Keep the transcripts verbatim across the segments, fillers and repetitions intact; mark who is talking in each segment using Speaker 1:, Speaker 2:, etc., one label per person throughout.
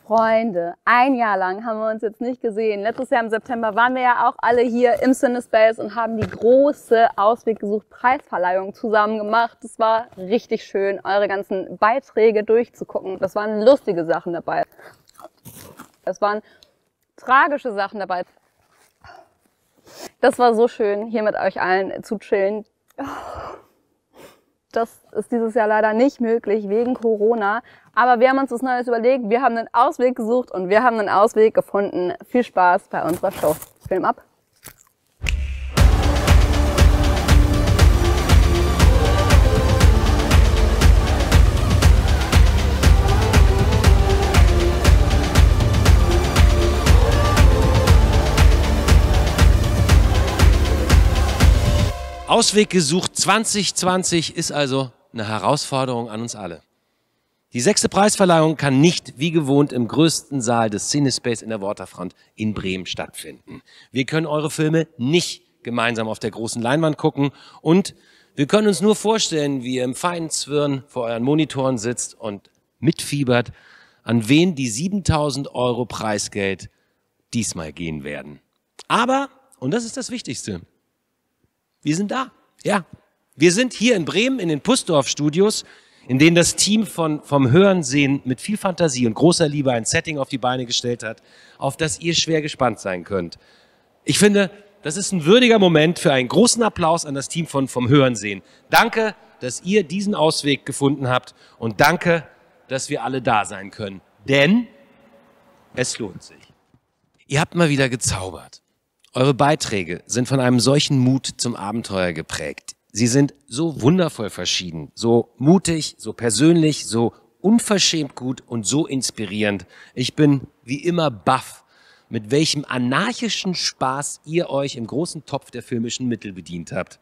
Speaker 1: Freunde, ein Jahr lang haben wir uns jetzt nicht gesehen. Letztes Jahr im September waren wir ja auch alle hier im Cinespace und haben die große Ausweg gesucht Preisverleihung zusammen gemacht. Das war richtig schön, eure ganzen Beiträge durchzugucken. Das waren lustige Sachen dabei. Es waren tragische Sachen dabei. Das war so schön, hier mit euch allen zu chillen. Das ist dieses Jahr leider nicht möglich wegen Corona. Aber wir haben uns was Neues überlegt. Wir haben einen Ausweg gesucht und wir haben einen Ausweg gefunden. Viel Spaß bei unserer Show. Film ab.
Speaker 2: Ausweg gesucht zwanzig zwanzig ist also eine Herausforderung an uns alle. Die sechste Preisverleihung kann nicht wie gewohnt im größten Saal des Cinespace in der Waterfront in Bremen stattfinden. Wir können eure Filme nicht gemeinsam auf der großen Leinwand gucken und wir können uns nur vorstellen, wie ihr im feinen Zwirn vor euren Monitoren sitzt und mitfiebert, an wen die siebentausend Euro Preisgeld diesmal gehen werden. Aber, und das ist das Wichtigste, wir sind da, ja. Wir sind hier in Bremen in den Pussdorf-Studios, in denen das Team von, vom Hörensehen mit viel Fantasie und großer Liebe ein Setting auf die Beine gestellt hat, auf das ihr schwer gespannt sein könnt. Ich finde, das ist ein würdiger Moment für einen großen Applaus an das Team von vom Hörensehen. Danke, dass ihr diesen Ausweg gefunden habt und danke, dass wir alle da sein können. Denn es lohnt sich. Ihr habt mal wieder gezaubert. Eure Beiträge sind von einem solchen Mut zum Abenteuer geprägt. Sie sind so wundervoll verschieden, so mutig, so persönlich, so unverschämt gut und so inspirierend. Ich bin wie immer baff, mit welchem anarchischen Spaß ihr euch im großen Topf der filmischen Mittel bedient habt.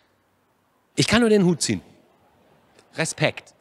Speaker 2: Ich kann nur den Hut ziehen. Respekt.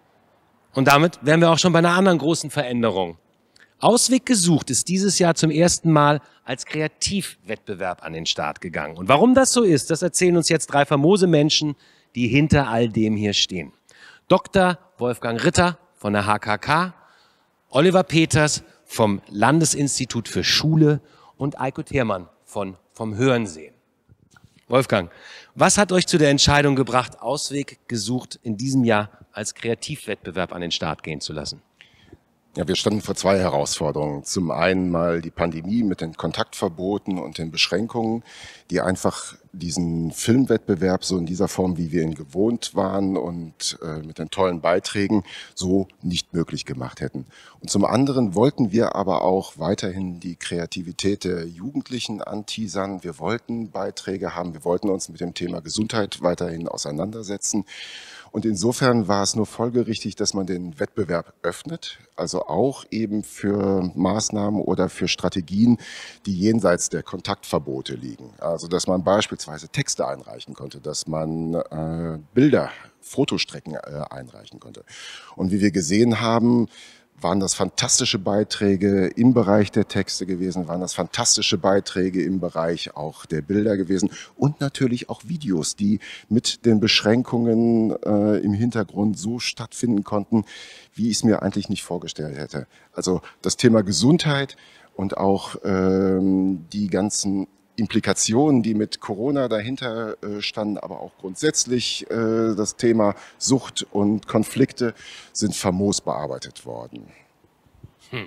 Speaker 2: Und damit wären wir auch schon bei einer anderen großen Veränderung. Ausweg gesucht ist dieses Jahr zum ersten Mal als Kreativwettbewerb an den Start gegangen. Und warum das so ist, das erzählen uns jetzt drei famose Menschen, die hinter all dem hier stehen. Doktor Wolfgang Ritter von der H K K, Oliver Peters vom Landesinstitut für Schule und Eiko Thiermann von vom Hörensehen. Wolfgang, was hat euch zu der Entscheidung gebracht, Ausweg gesucht in diesem Jahr als Kreativwettbewerb an den Start gehen zu lassen?
Speaker 3: Ja, wir standen vor zwei Herausforderungen. Zum einen mal die Pandemie mit den Kontaktverboten und den Beschränkungen, die einfach diesen Filmwettbewerb so in dieser Form, wie wir ihn gewohnt waren und äh, mit den tollen Beiträgen so nicht möglich gemacht hätten. Und zum anderen wollten wir aber auch weiterhin die Kreativität der Jugendlichen anteasern. Wir wollten Beiträge haben, wir wollten uns mit dem Thema Gesundheit weiterhin auseinandersetzen. Und insofern war es nur folgerichtig, dass man den Wettbewerb öffnet, also auch eben für Maßnahmen oder für Strategien, die jenseits der Kontaktverbote liegen. Also dass man beispielsweise Texte einreichen konnte, dass man äh, Bilder, Fotostrecken äh, einreichen konnte. Und wie wir gesehen haben, waren das fantastische Beiträge im Bereich der Texte gewesen, waren das fantastische Beiträge im Bereich auch der Bilder gewesen und natürlich auch Videos, die mit den Beschränkungen äh, im Hintergrund so stattfinden konnten, wie ich es mir eigentlich nicht vorgestellt hätte. Also das Thema Gesundheit und auch ähm, die ganzen Implikationen, die mit Corona dahinter äh, standen, aber auch grundsätzlich äh, das Thema Sucht und Konflikte sind famos bearbeitet worden.
Speaker 2: Hm.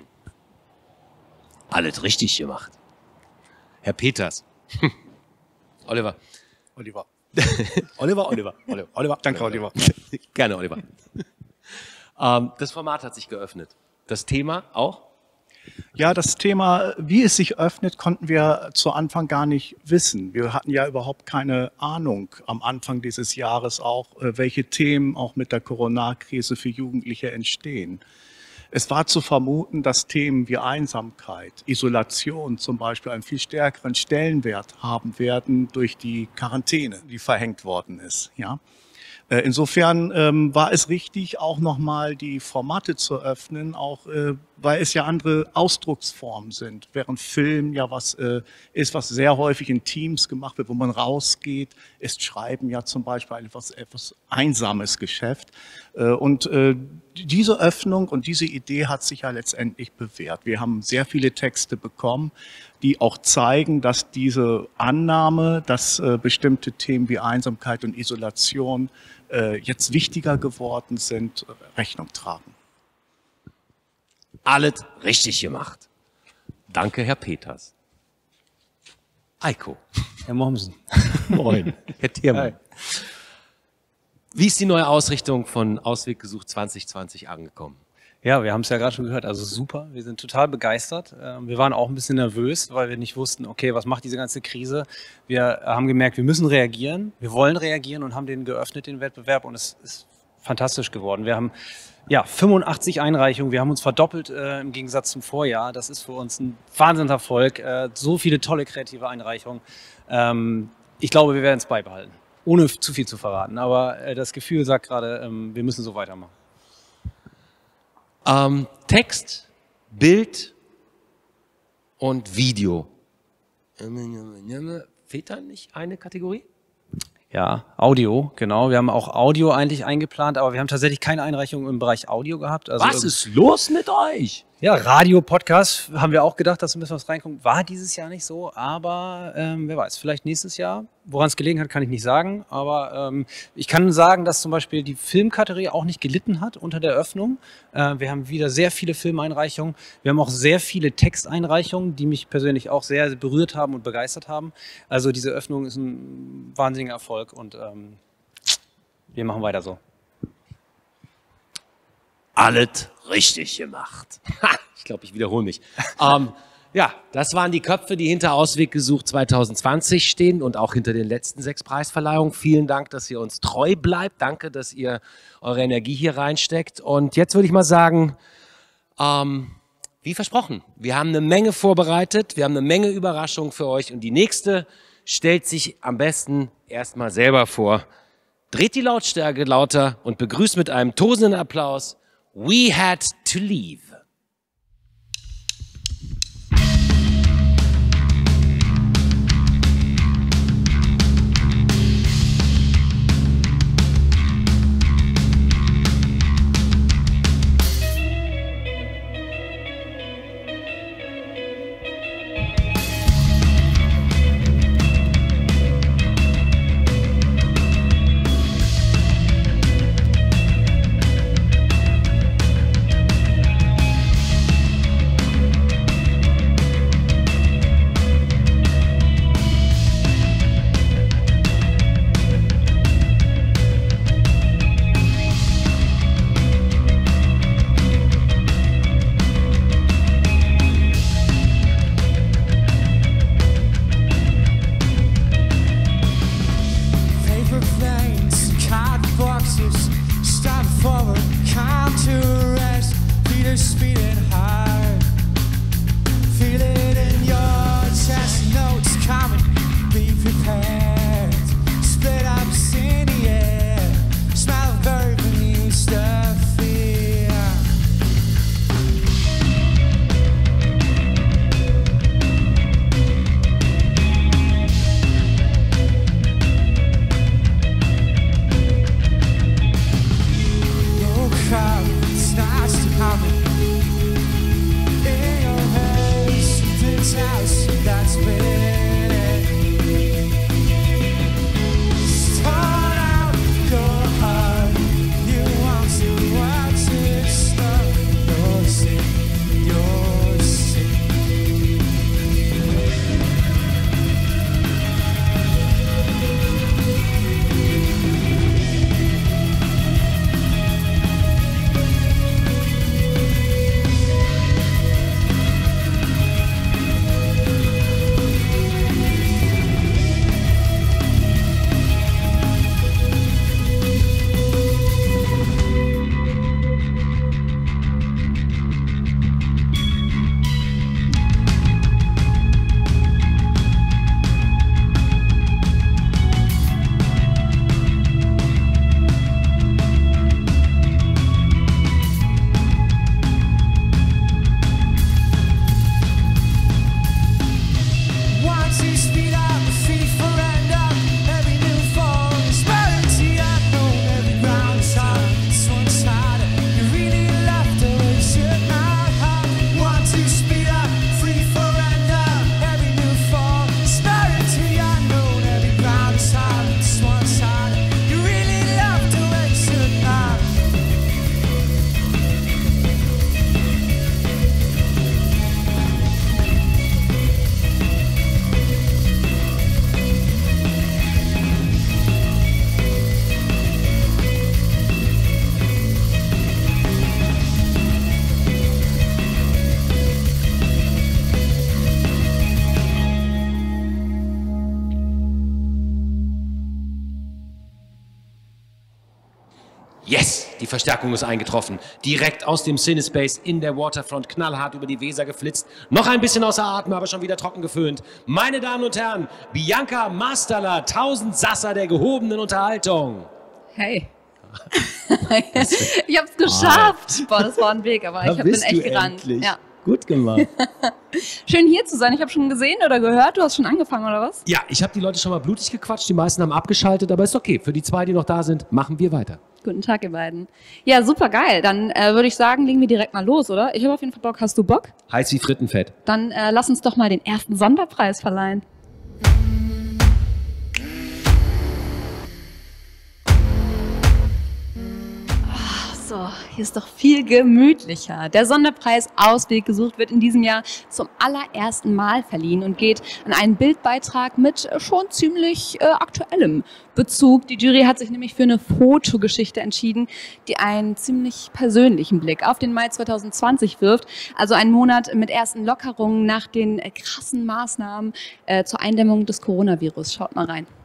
Speaker 2: Alles richtig gemacht. Herr Peters. Oliver.
Speaker 4: Oliver. Oliver, Oliver, Oliver, Oliver. Danke, Oliver.
Speaker 2: Gerne, Oliver. ähm, das Format hat sich geöffnet. Das Thema auch?
Speaker 4: Ja, das Thema, wie es sich öffnet, konnten wir zu Anfang gar nicht wissen. Wir hatten ja überhaupt keine Ahnung am Anfang dieses Jahres auch, welche Themen auch mit der Corona-Krise für Jugendliche entstehen. Es war zu vermuten, dass Themen wie Einsamkeit, Isolation zum Beispiel einen viel stärkeren Stellenwert haben werden durch die Quarantäne, die verhängt worden ist. Ja. Insofern ähm, war es richtig, auch nochmal die Formate zu öffnen, auch äh, weil es ja andere Ausdrucksformen sind, während Film ja was äh, ist, was sehr häufig in Teams gemacht wird, wo man rausgeht, ist Schreiben ja zum Beispiel ein etwas, etwas einsames Geschäft. Äh, und äh, diese Öffnung und diese Idee hat sich ja letztendlich bewährt. Wir haben sehr viele Texte bekommen, die auch zeigen, dass diese Annahme, dass äh, bestimmte Themen wie Einsamkeit und Isolation äh, jetzt wichtiger geworden sind, Rechnung tragen.
Speaker 2: Alles richtig gemacht. Danke, Herr Peters. Eiko.
Speaker 5: Herr Mommsen.
Speaker 2: Moin. Herr Thiermann. Wie ist die neue Ausrichtung von Ausweg gesucht zwanzig zwanzig angekommen?
Speaker 5: Ja, wir haben es ja gerade schon gehört, also super, wir sind total begeistert. Wir waren auch ein bisschen nervös, weil wir nicht wussten, okay, was macht diese ganze Krise? Wir haben gemerkt, wir müssen reagieren, wir wollen reagieren und haben den geöffnet, den Wettbewerb, und es ist fantastisch geworden. Wir haben ja fünfundachtzig Einreichungen, wir haben uns verdoppelt äh, im Gegensatz zum Vorjahr. Das ist für uns ein Wahnsinnserfolg, äh, so viele tolle kreative Einreichungen. Ähm, ich glaube, wir werden es beibehalten, ohne zu viel zu verraten, aber äh, das Gefühl sagt gerade, ähm, wir müssen so weitermachen.
Speaker 2: Ähm, Text, Bild und Video. Fehlt da nicht eine Kategorie?
Speaker 5: Ja, Audio, genau. Wir haben auch Audio eigentlich eingeplant, aber wir haben tatsächlich keine Einreichung im Bereich Audio gehabt. Also
Speaker 2: was ist los mit euch?
Speaker 5: Ja, Radio, Podcast haben wir auch gedacht, dass ein bisschen was reinkommt. War dieses Jahr nicht so, aber ähm, wer weiß, vielleicht nächstes Jahr. Woran es gelegen hat, kann ich nicht sagen. Aber ähm, ich kann sagen, dass zum Beispiel die Filmkategorie auch nicht gelitten hat unter der Öffnung. Äh, wir haben wieder sehr viele Filmeinreichungen. Wir haben auch sehr viele Texteinreichungen, die mich persönlich auch sehr berührt haben und begeistert haben. Also diese Öffnung ist ein wahnsinniger Erfolg und ähm, wir machen weiter so.
Speaker 2: Alles richtig gemacht. Ha, ich glaube, ich wiederhole mich. ähm, ja, das waren die Köpfe, die hinter Ausweg gesucht zwanzig zwanzig stehen und auch hinter den letzten sechs Preisverleihungen. Vielen Dank, dass ihr uns treu bleibt. Danke, dass ihr eure Energie hier reinsteckt. Und jetzt würde ich mal sagen, ähm, wie versprochen, wir haben eine Menge vorbereitet. Wir haben eine Menge Überraschungen für euch. Und die nächste stellt sich am besten erstmal selber vor. Dreht die Lautstärke lauter und begrüßt mit einem tosenden Applaus We Had to Leave. Yes, die Verstärkung ist eingetroffen. Direkt aus dem Cinespace in der Waterfront, knallhart über die Weser geflitzt. Noch ein bisschen außer Atem, aber schon wieder trocken geföhnt. Meine Damen und Herren, Bianca Masterler, tausend Sasser der gehobenen Unterhaltung.
Speaker 1: Hey. Ich hab's geschafft. Boah, das war ein Weg, aber ich hab, bin echt gerannt. Ja.
Speaker 2: Gut gemacht.
Speaker 1: Schön hier zu sein. Ich habe schon gesehen oder gehört, du hast schon angefangen, oder was?
Speaker 2: Ja, ich habe die Leute schon mal blutig gequatscht. Die meisten haben abgeschaltet, aber ist okay. Für die zwei, die noch da sind, machen wir weiter.
Speaker 1: Guten Tag, ihr beiden. Ja, super geil. Dann äh, würde ich sagen, legen wir direkt mal los, oder? Ich habe auf jeden Fall Bock. Hast du Bock?
Speaker 2: Heiß wie Frittenfett.
Speaker 1: Dann äh, lass uns doch mal den ersten Sonderpreis verleihen. So, hier ist doch viel gemütlicher. Der Sonderpreis Ausweg gesucht wird in diesem Jahr zum allerersten Mal verliehen und geht an einen Bildbeitrag mit schon ziemlich äh, aktuellem Bezug. Die Jury hat sich nämlich für eine Fotogeschichte entschieden, die einen ziemlich persönlichen Blick auf den Mai zwanzig zwanzig wirft. Also einen Monat mit ersten Lockerungen nach den äh, krassen Maßnahmen äh, zur Eindämmung des Coronavirus. Schaut mal rein.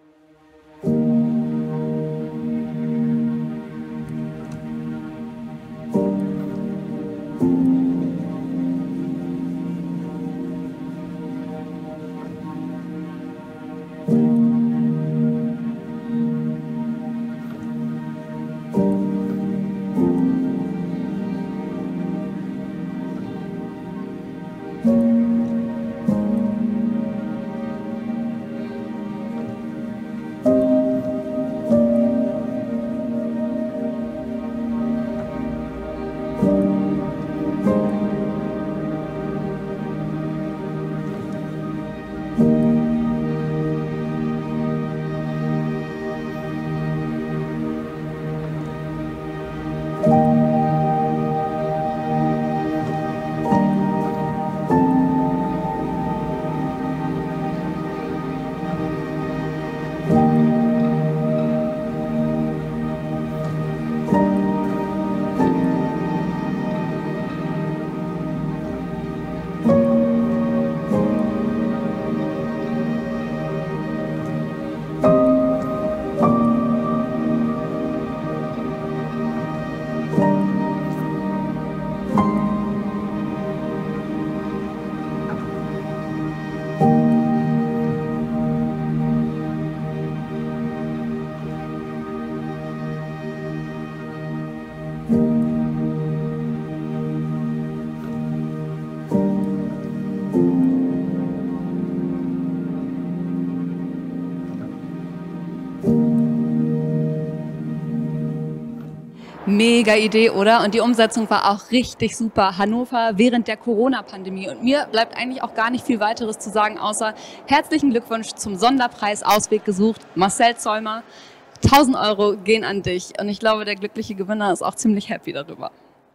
Speaker 1: Mega Idee, oder? Und die Umsetzung war auch richtig super. Hannover während der Corona-Pandemie. Und mir bleibt eigentlich auch gar nicht viel weiteres zu sagen, außer herzlichen Glückwunsch zum Sonderpreis Ausweg gesucht. Marcel Zäumer, tausend Euro gehen an dich. Und ich glaube, der glückliche Gewinner ist auch ziemlich happy darüber.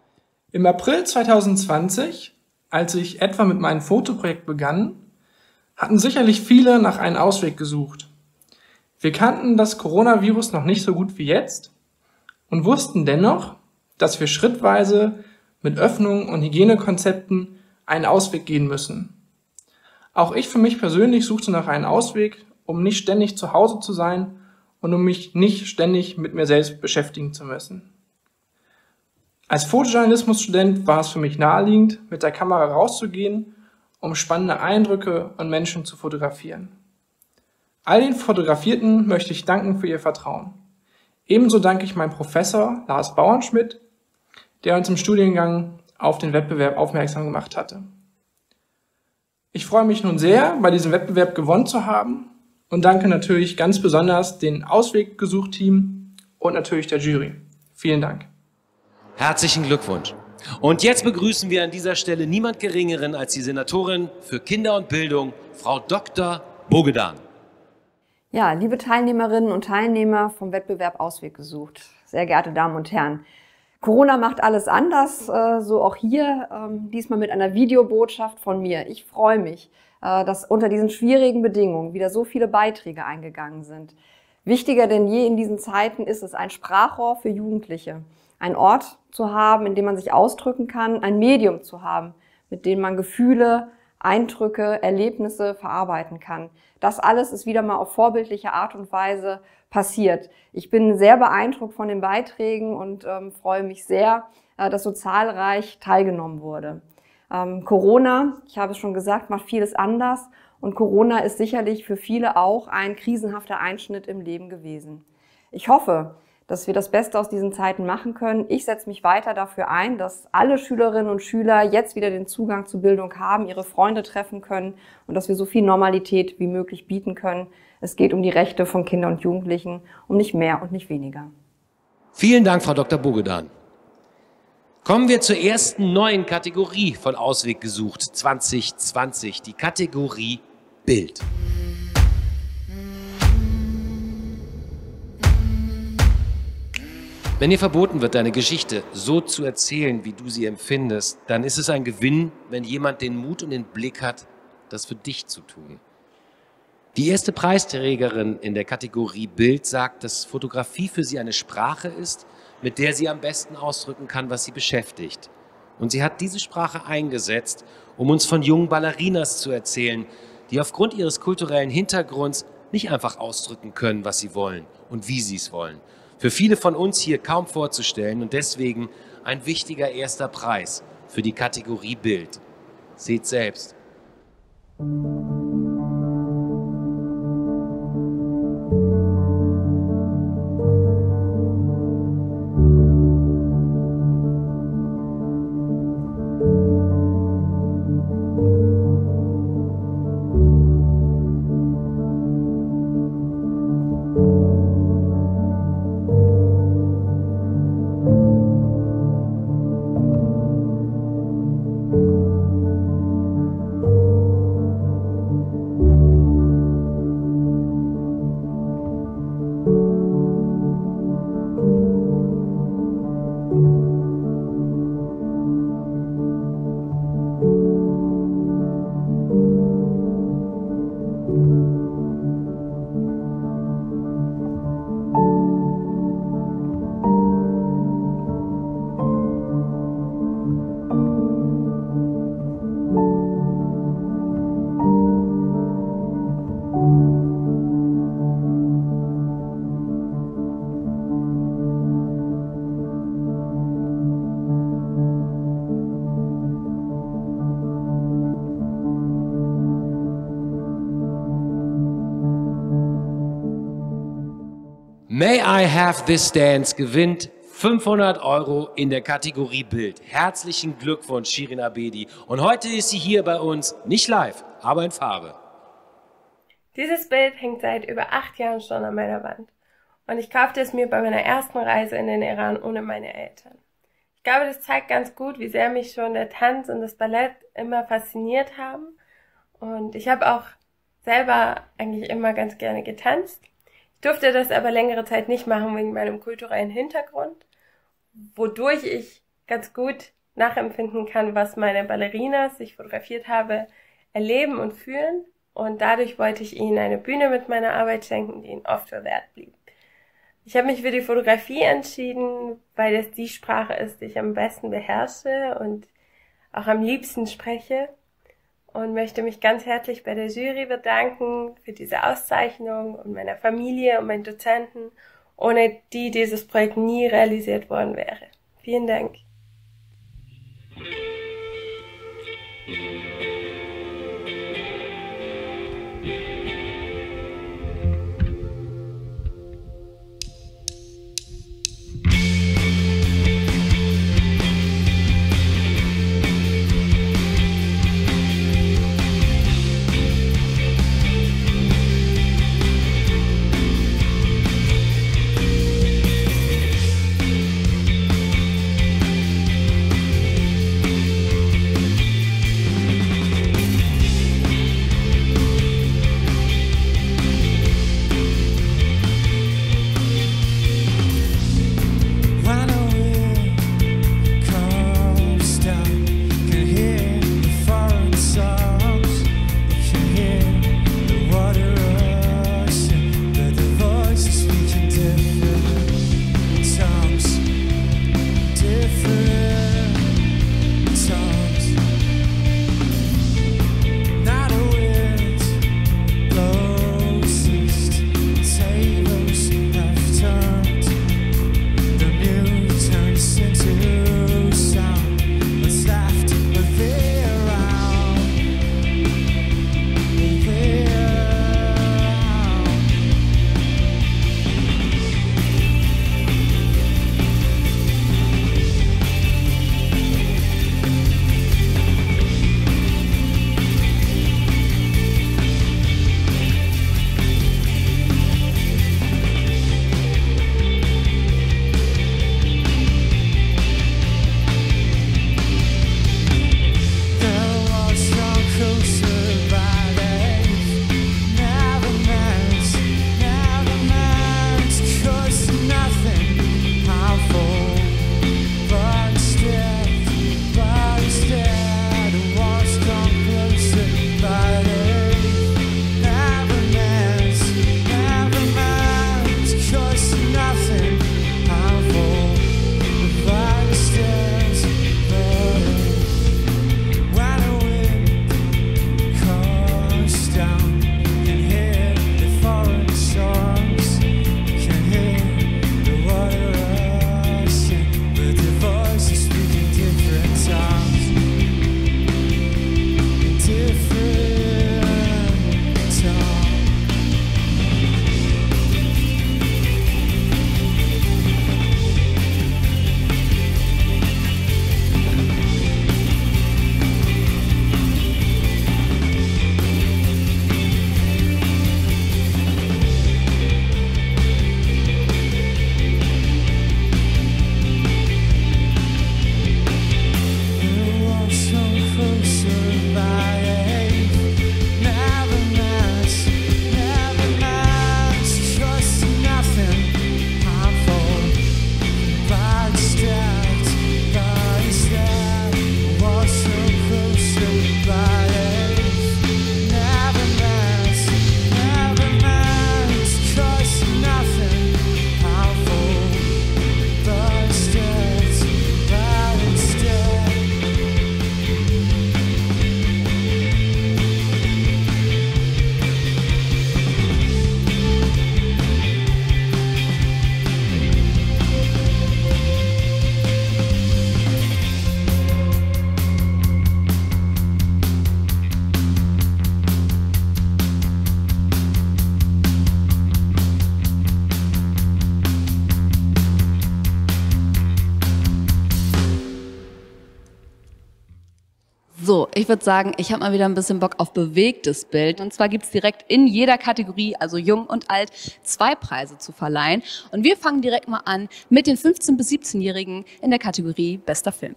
Speaker 6: Im April zwanzig zwanzig, als ich etwa mit meinem Fotoprojekt begann, hatten sicherlich viele nach einem Ausweg gesucht. Wir kannten das Coronavirus noch nicht so gut wie jetzt und wussten dennoch, dass wir schrittweise mit Öffnungen und Hygienekonzepten einen Ausweg gehen müssen. Auch ich für mich persönlich suchte nach einem Ausweg, um nicht ständig zu Hause zu sein und um mich nicht ständig mit mir selbst beschäftigen zu müssen. Als Fotojournalismusstudent war es für mich naheliegend, mit der Kamera rauszugehen, um spannende Eindrücke und Menschen zu fotografieren. All den Fotografierten möchte ich danken für ihr Vertrauen. Ebenso danke ich meinem Professor Lars Bauernschmidt, der uns im Studiengang auf den Wettbewerb aufmerksam gemacht hatte. Ich freue mich nun sehr, bei diesem Wettbewerb gewonnen zu haben und danke natürlich ganz besonders dem Ausweggesucht-Team und natürlich der Jury. Vielen Dank.
Speaker 2: Herzlichen Glückwunsch. Und jetzt begrüßen wir an dieser Stelle niemand Geringeren als die Senatorin für Kinder und Bildung, Frau Doktor Bogedan.
Speaker 7: Ja, liebe Teilnehmerinnen und Teilnehmer vom Wettbewerb Ausweg gesucht, sehr geehrte Damen und Herren. Corona macht alles anders, so auch hier, diesmal mit einer Videobotschaft von mir. Ich freue mich, dass unter diesen schwierigen Bedingungen wieder so viele Beiträge eingegangen sind. Wichtiger denn je in diesen Zeiten ist es, ein Sprachrohr für Jugendliche, ein Ort zu haben, in dem man sich ausdrücken kann, ein Medium zu haben, mit dem man Gefühle, Eindrücke, Erlebnisse verarbeiten kann. das alles ist wieder mal auf vorbildliche Art und Weise passiert. Ich bin sehr beeindruckt von den Beiträgen und ähm, freue mich sehr, äh, dass so zahlreich teilgenommen wurde. Ähm, Corona, ich habe es schon gesagt, macht vieles anders und Corona ist sicherlich für viele auch ein krisenhafter Einschnitt im Leben gewesen. Ich hoffe, dass wir das Beste aus diesen Zeiten machen können. Ich setze mich weiter dafür ein, dass alle Schülerinnen und Schüler jetzt wieder den Zugang zu Bildung haben, ihre Freunde treffen können und dass wir so viel Normalität wie möglich bieten können. Es geht um die Rechte von Kindern und Jugendlichen, um nicht mehr und nicht weniger.
Speaker 2: Vielen Dank, Frau Doktor Bogedan. Kommen wir zur ersten neuen Kategorie von Ausweg gesucht zwanzig zwanzig, die Kategorie Bild. Wenn dir verboten wird, deine Geschichte so zu erzählen, wie du sie empfindest, dann ist es ein Gewinn, wenn jemand den Mut und den Blick hat, das für dich zu tun. Die erste Preisträgerin in der Kategorie Bild sagt, dass Fotografie für sie eine Sprache ist, mit der sie am besten ausdrücken kann, was sie beschäftigt. Und sie hat diese Sprache eingesetzt, um uns von jungen Ballerinas zu erzählen, die aufgrund ihres kulturellen Hintergrunds nicht einfach ausdrücken können, was sie wollen und wie sie es wollen. Für viele von uns hier kaum vorzustellen und deswegen ein wichtiger erster Preis für die Kategorie Bild. Seht selbst. May I Have This Dance gewinnt fünfhundert Euro in der Kategorie Bild. Herzlichen Glückwunsch, Shirin Abedi. Und heute ist sie hier bei uns, nicht live, aber in Farbe.
Speaker 8: Dieses Bild hängt seit über acht Jahren schon an meiner Wand. Und ich kaufte es mir bei meiner ersten Reise in den Iran ohne meine Eltern. Ich glaube, das zeigt ganz gut, wie sehr mich schon der Tanz und das Ballett immer fasziniert haben. Und ich habe auch selber eigentlich immer ganz gerne getanzt. Ich durfte das aber längere Zeit nicht machen wegen meinem kulturellen Hintergrund, wodurch ich ganz gut nachempfinden kann, was meine Ballerinas, die ich fotografiert habe, erleben und fühlen. Und dadurch wollte ich ihnen eine Bühne mit meiner Arbeit schenken, die ihnen oft verwehrt blieb. Ich habe mich für die Fotografie entschieden, weil es die Sprache ist, die ich am besten beherrsche und auch am liebsten spreche. Und möchte mich ganz herzlich bei der Jury bedanken für diese Auszeichnung und meiner Familie und meinen Dozenten, ohne die dieses Projekt nie realisiert worden wäre. Vielen Dank.
Speaker 1: Ich würde sagen, ich habe mal wieder ein bisschen Bock auf bewegtes Bild. Und zwar gibt's direkt in jeder Kategorie, also jung und alt, zwei Preise zu verleihen. Und wir fangen direkt mal an mit den fünfzehn- bis siebzehnjährigen in der Kategorie Bester Film.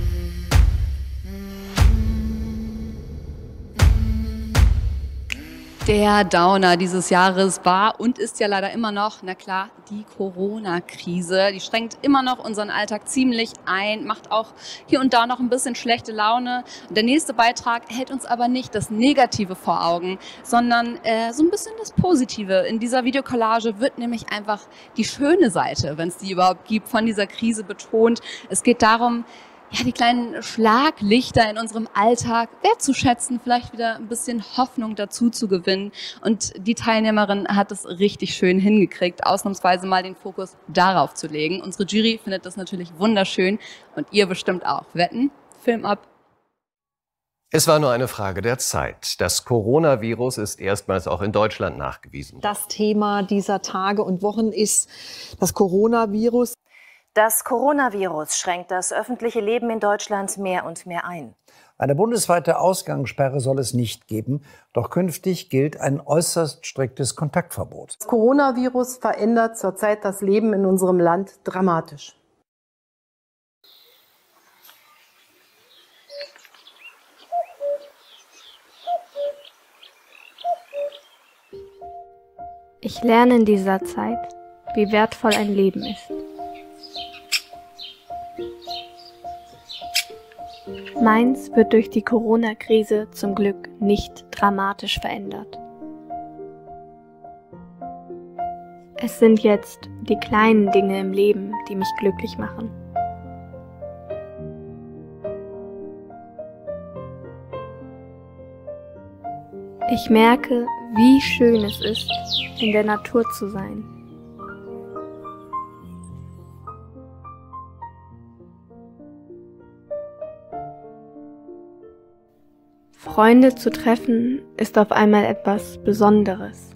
Speaker 1: Der Downer dieses Jahres war und ist ja leider immer noch, na klar, die Corona-Krise. Die schränkt immer noch unseren Alltag ziemlich ein, macht auch hier und da noch ein bisschen schlechte Laune. Und der nächste Beitrag hält uns aber nicht das Negative vor Augen, sondern äh, so ein bisschen das Positive. In dieser Videocollage wird nämlich einfach die schöne Seite, wenn es die überhaupt gibt, von dieser Krise betont. Es geht darum, ja, die kleinen Schlaglichter in unserem Alltag wertzuschätzen, vielleicht wieder ein bisschen Hoffnung dazu zu gewinnen. Und die Teilnehmerin hat es richtig schön hingekriegt, ausnahmsweise mal den Fokus darauf zu legen. Unsere Jury findet das natürlich wunderschön und ihr bestimmt auch. Wetten? Film ab.
Speaker 9: Es war nur eine Frage der Zeit. Das Coronavirus ist erstmals auch in Deutschland nachgewiesen.
Speaker 10: Das Thema dieser Tage und Wochen ist das Coronavirus.
Speaker 11: Das Coronavirus schränkt das öffentliche Leben in Deutschland mehr und mehr ein.
Speaker 12: Eine bundesweite Ausgangssperre soll es nicht geben, doch künftig gilt ein äußerst striktes Kontaktverbot.
Speaker 13: Das Coronavirus verändert zurzeit das Leben in unserem Land dramatisch.
Speaker 14: Ich lerne in dieser Zeit, wie wertvoll ein Leben ist. Meins wird durch die Corona-Krise zum Glück nicht dramatisch verändert. Es sind jetzt die kleinen Dinge im Leben, die mich glücklich machen. Ich merke, wie schön es ist, in der Natur zu sein. Freunde zu treffen ist auf einmal etwas Besonderes.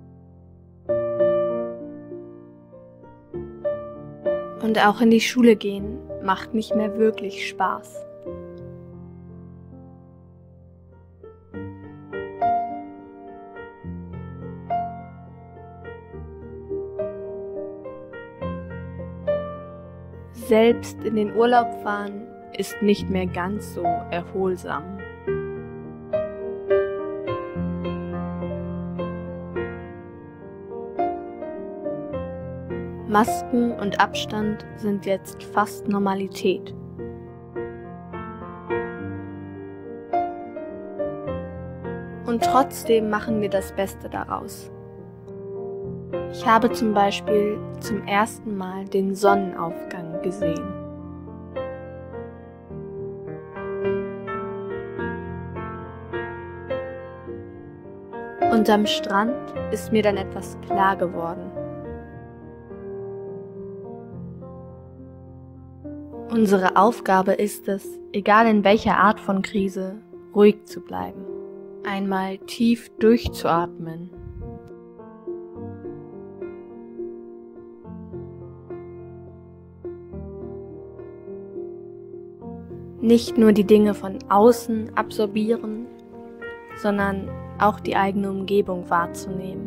Speaker 14: Und auch in die Schule gehen macht nicht mehr wirklich Spaß. Selbst in den Urlaub fahren ist nicht mehr ganz so erholsam. Masken und Abstand sind jetzt fast Normalität. Und trotzdem machen wir das Beste daraus. Ich habe zum Beispiel zum ersten Mal den Sonnenaufgang gesehen. Und am Strand ist mir dann etwas klar geworden. Unsere Aufgabe ist es, egal in welcher Art von Krise, ruhig zu bleiben. Einmal tief durchzuatmen. Nicht nur die Dinge von außen absorbieren, sondern auch die eigene Umgebung wahrzunehmen.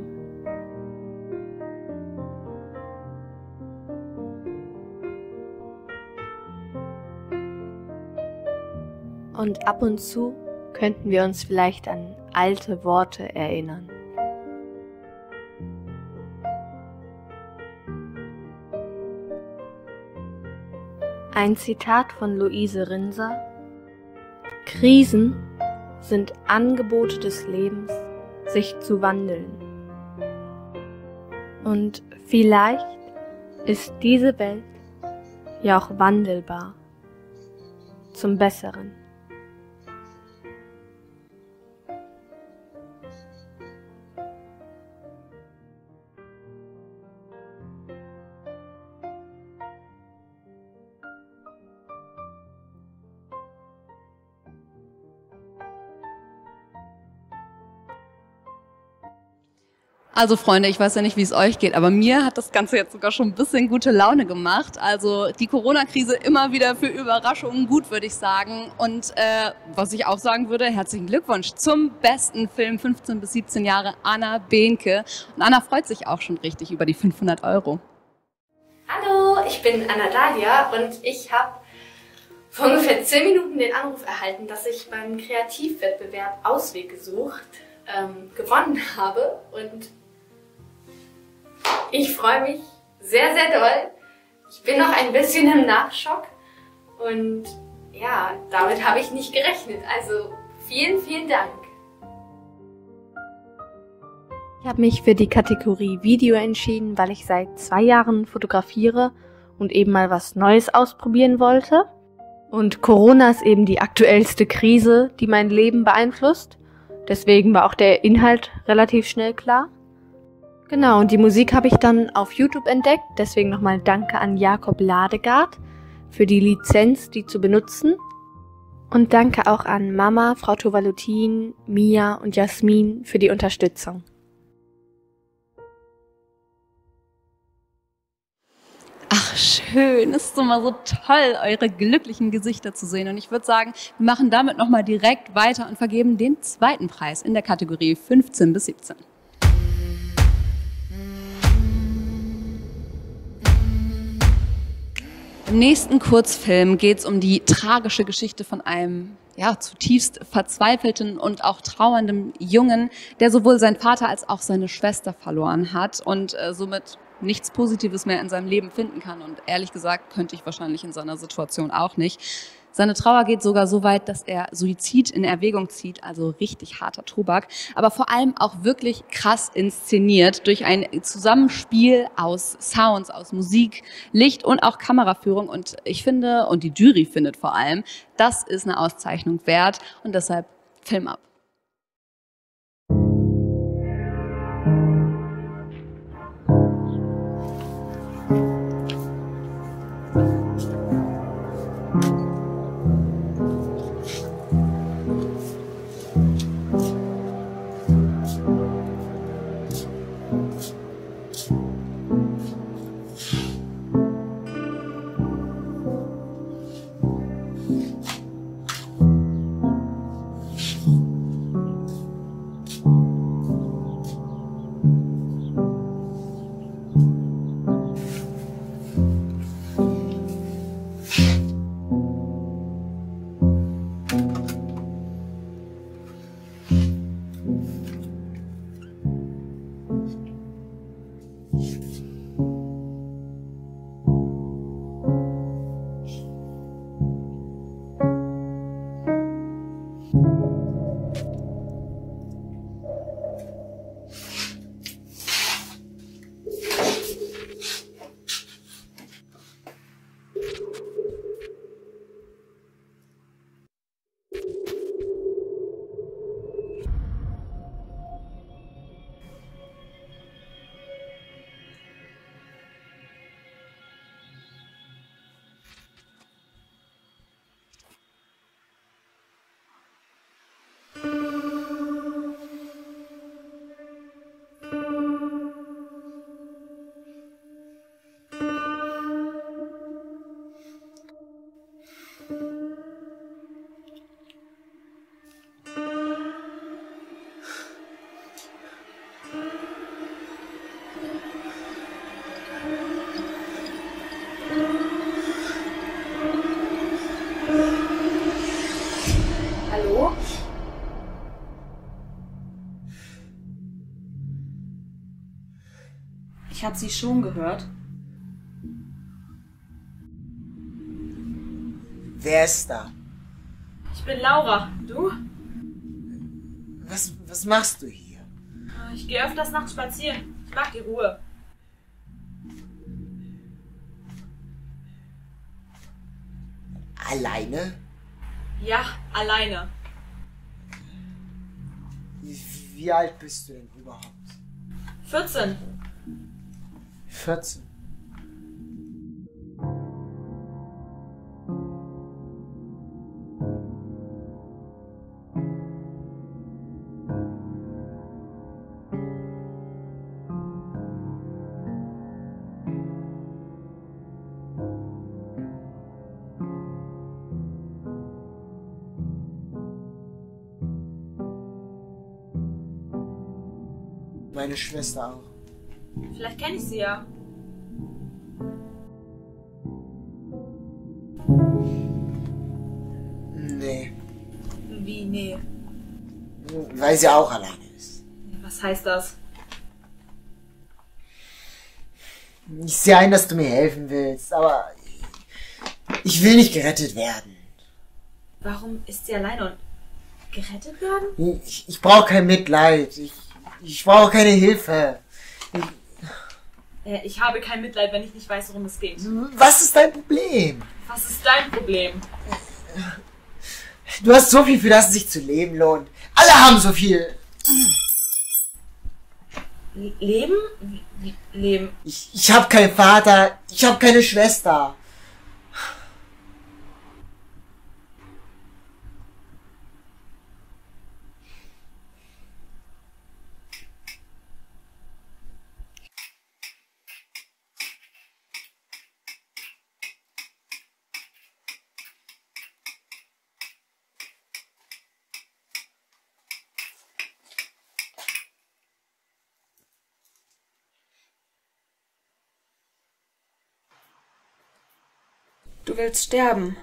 Speaker 14: Und ab und zu könnten wir uns vielleicht an alte Worte erinnern. Ein Zitat von Luise Rinser: Krisen sind Angebote des Lebens, sich zu wandeln. Und vielleicht ist diese Welt ja auch wandelbar zum Besseren.
Speaker 1: Also Freunde, ich weiß ja nicht, wie es euch geht, aber mir hat das Ganze jetzt sogar schon ein bisschen gute Laune gemacht. Also die Corona-Krise immer wieder für Überraschungen gut, würde ich sagen. Und äh, was ich auch sagen würde, herzlichen Glückwunsch zum besten Film fünfzehn bis siebzehn Jahre, Anna Behnke. Und Anna freut sich auch schon richtig über die fünfhundert Euro.
Speaker 14: Hallo, ich bin Anna Dalia und ich habe vor ungefähr zehn Minuten den Anruf erhalten, dass ich beim Kreativwettbewerb Ausweg gesucht ähm, gewonnen habe. Und ich freue mich sehr, sehr doll. Ich bin noch ein bisschen im Nachschock und ja, damit habe ich nicht gerechnet. Also vielen, vielen Dank.
Speaker 15: Ich habe mich für die Kategorie Video entschieden, weil ich seit zwei Jahren fotografiere und eben mal was Neues ausprobieren wollte. Und Corona ist eben die aktuellste Krise, die mein Leben beeinflusst. Deswegen war auch der Inhalt relativ schnell klar. Genau, und die Musik habe ich dann auf YouTube entdeckt. Deswegen nochmal Danke an Jakob Ladegard für die Lizenz, die zu benutzen. Und danke auch an Mama, Frau Tovalutin, Mia und Jasmin für die Unterstützung.
Speaker 1: Ach schön, es ist immer so toll, eure glücklichen Gesichter zu sehen. Und ich würde sagen, wir machen damit nochmal direkt weiter und vergeben den zweiten Preis in der Kategorie fünfzehn bis siebzehn. Im nächsten Kurzfilm geht es um die tragische Geschichte von einem ja, zutiefst verzweifelten und auch trauernden Jungen, der sowohl seinen Vater als auch seine Schwester verloren hat und äh, somit nichts Positives mehr in seinem Leben finden kann. Und ehrlich gesagt könnte ich wahrscheinlich in seiner Situation auch nicht. Seine Trauer geht sogar so weit, dass er Suizid in Erwägung zieht, also richtig harter Tobak, aber vor allem auch wirklich krass inszeniert durch ein Zusammenspiel aus Sounds, aus Musik, Licht und auch Kameraführung. Und ich finde, und die Jury findet vor allem, das ist eine Auszeichnung wert und deshalb Film ab.
Speaker 14: Hallo?
Speaker 16: Ich habe Sie schon gehört.
Speaker 17: Wer ist da?
Speaker 16: Ich bin Laura. Du?
Speaker 17: Was, was machst du hier?
Speaker 16: Ich gehe öfters nachts spazieren. Ich mag die Ruhe.
Speaker 17: Alleine?
Speaker 16: Ja, alleine.
Speaker 17: Wie, wie alt bist du denn überhaupt?
Speaker 16: vierzehn.
Speaker 17: vierzehn. Meine Schwester auch.
Speaker 16: Vielleicht kenne ich sie ja.
Speaker 17: Nee.
Speaker 16: Wie, nee?
Speaker 17: Weil sie auch alleine ist.
Speaker 16: Was heißt das?
Speaker 17: Ich sehe ein, dass du mir helfen willst, aber ich will nicht gerettet werden.
Speaker 16: Warum ist sie alleine und gerettet werden?
Speaker 17: Ich, ich brauche kein Mitleid. Ich, ich brauche keine Hilfe. Ich,
Speaker 16: Äh, ich habe kein Mitleid, wenn ich nicht weiß, worum es geht.
Speaker 17: Was ist dein Problem?
Speaker 16: Was ist dein Problem?
Speaker 17: Du hast so viel, für das es sich zu leben lohnt. Alle haben so viel.
Speaker 16: Leben? Wie, Leben?
Speaker 17: Ich, ich habe keinen Vater. Ich habe keine Schwester.
Speaker 16: Du willst sterben.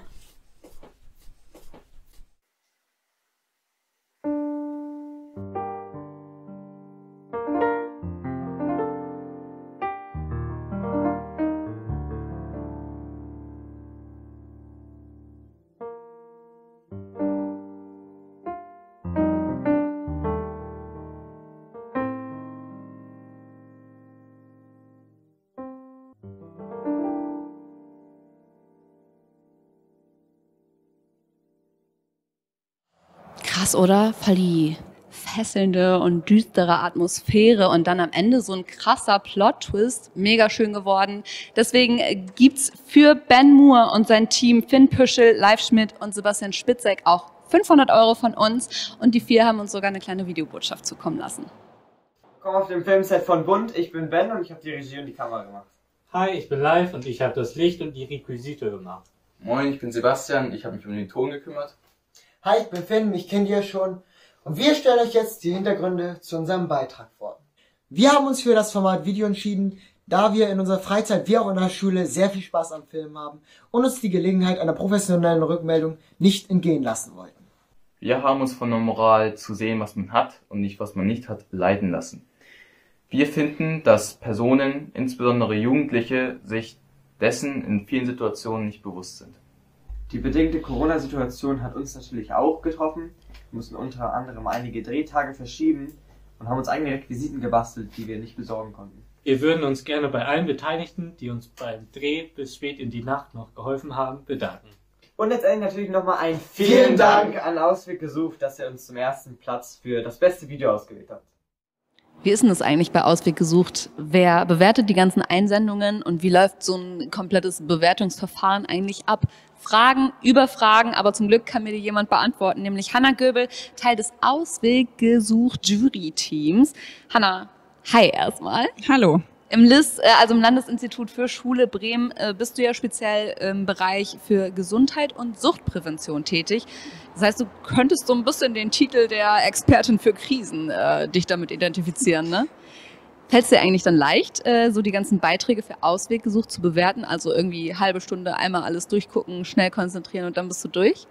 Speaker 1: Krass, oder? Voll die fesselnde und düstere Atmosphäre und dann am Ende so ein krasser Plot-Twist. Mega schön geworden. Deswegen gibt's für Ben Moore und sein Team Finn Püschel, Live Schmidt und Sebastian Spitzek auch fünfhundert Euro von uns und die vier haben uns sogar eine kleine Videobotschaft zukommen lassen.
Speaker 18: Ich komme auf dem Filmset von Bund, ich bin Ben und ich habe die Regie und die Kamera gemacht.
Speaker 19: Hi, ich bin Live und ich habe das Licht und die Requisite gemacht.
Speaker 20: Moin, ich bin Sebastian, ich habe mich um den Ton gekümmert.
Speaker 17: Hi, ich bin Finn, mich kennt ihr schon. Und wir stellen euch jetzt die Hintergründe zu unserem Beitrag vor. Wir haben uns für das Format Video entschieden, da wir in unserer Freizeit wie auch in der Schule sehr viel Spaß am Film haben und uns die Gelegenheit einer professionellen Rückmeldung nicht entgehen lassen wollten.
Speaker 20: Wir haben uns von der Moral zu sehen, was man hat und nicht was man nicht hat, leiten lassen. Wir finden, dass Personen, insbesondere Jugendliche, sich dessen in vielen Situationen nicht bewusst sind.
Speaker 18: Die bedingte Corona-Situation hat uns natürlich auch getroffen. Wir mussten unter anderem einige Drehtage verschieben und haben uns eigene Requisiten gebastelt, die wir nicht besorgen konnten.
Speaker 19: Wir würden uns gerne bei allen Beteiligten, die uns beim Dreh bis spät in die Nacht noch geholfen haben, bedanken.
Speaker 18: Und letztendlich natürlich nochmal ein vielen Dank an Ausweg gesucht, dass ihr uns zum ersten Platz für das beste Video ausgewählt habt.
Speaker 1: Wie ist denn das eigentlich bei Ausweg gesucht? Wer bewertet die ganzen Einsendungen und wie läuft so ein komplettes Bewertungsverfahren eigentlich ab? Fragen über Fragen, aber zum Glück kann mir die jemand beantworten, nämlich Hanna Göbel, Teil des Ausweg gesucht Jury-Teams. Hanna, hi erstmal.
Speaker 21: Hallo.
Speaker 1: Im L I S, also im Landesinstitut für Schule Bremen, bist du ja speziell im Bereich für Gesundheit und Suchtprävention tätig. Das heißt, du könntest so ein bisschen den Titel der Expertin für Krisen äh, dich damit identifizieren, ne? Fällt es dir eigentlich dann leicht, äh, so die ganzen Beiträge für Ausweg gesucht zu bewerten? Also irgendwie halbe Stunde einmal alles durchgucken, schnell konzentrieren und dann bist du durch?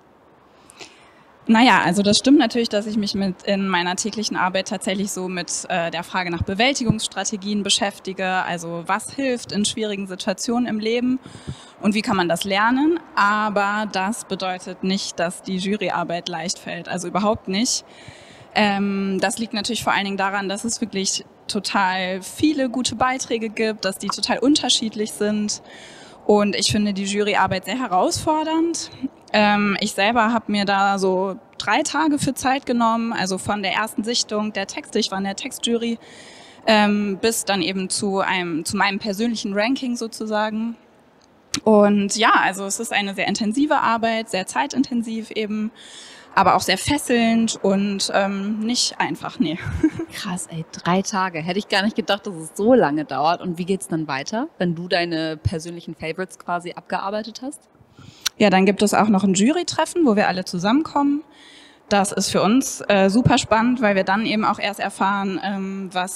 Speaker 21: Naja, also das stimmt natürlich, dass ich mich mit in meiner täglichen Arbeit tatsächlich so mit äh, der Frage nach Bewältigungsstrategien beschäftige. Also was hilft in schwierigen Situationen im Leben und wie kann man das lernen? Aber das bedeutet nicht, dass die Juryarbeit leicht fällt. Also überhaupt nicht. Ähm, das liegt natürlich vor allen Dingen daran, dass es wirklich total viele gute Beiträge gibt, dass die total unterschiedlich sind. Und ich finde die Juryarbeit sehr herausfordernd. Ähm, ich selber habe mir da so drei Tage für Zeit genommen, also von der ersten Sichtung der Texte, ich war in der Textjury, ähm, bis dann eben zu einem, zu meinem persönlichen Ranking sozusagen. Und ja, also es ist eine sehr intensive Arbeit, sehr zeitintensiv eben, aber auch sehr fesselnd und ähm, nicht einfach, nee.
Speaker 1: Krass, ey, drei Tage. Hätte ich gar nicht gedacht, dass es so lange dauert. Und wie geht's dann weiter, wenn du deine persönlichen Favorites quasi abgearbeitet hast?
Speaker 21: Ja, dann gibt es auch noch ein Jurytreffen, wo wir alle zusammenkommen. Das ist für uns äh, super spannend, weil wir dann eben auch erst erfahren, ähm, was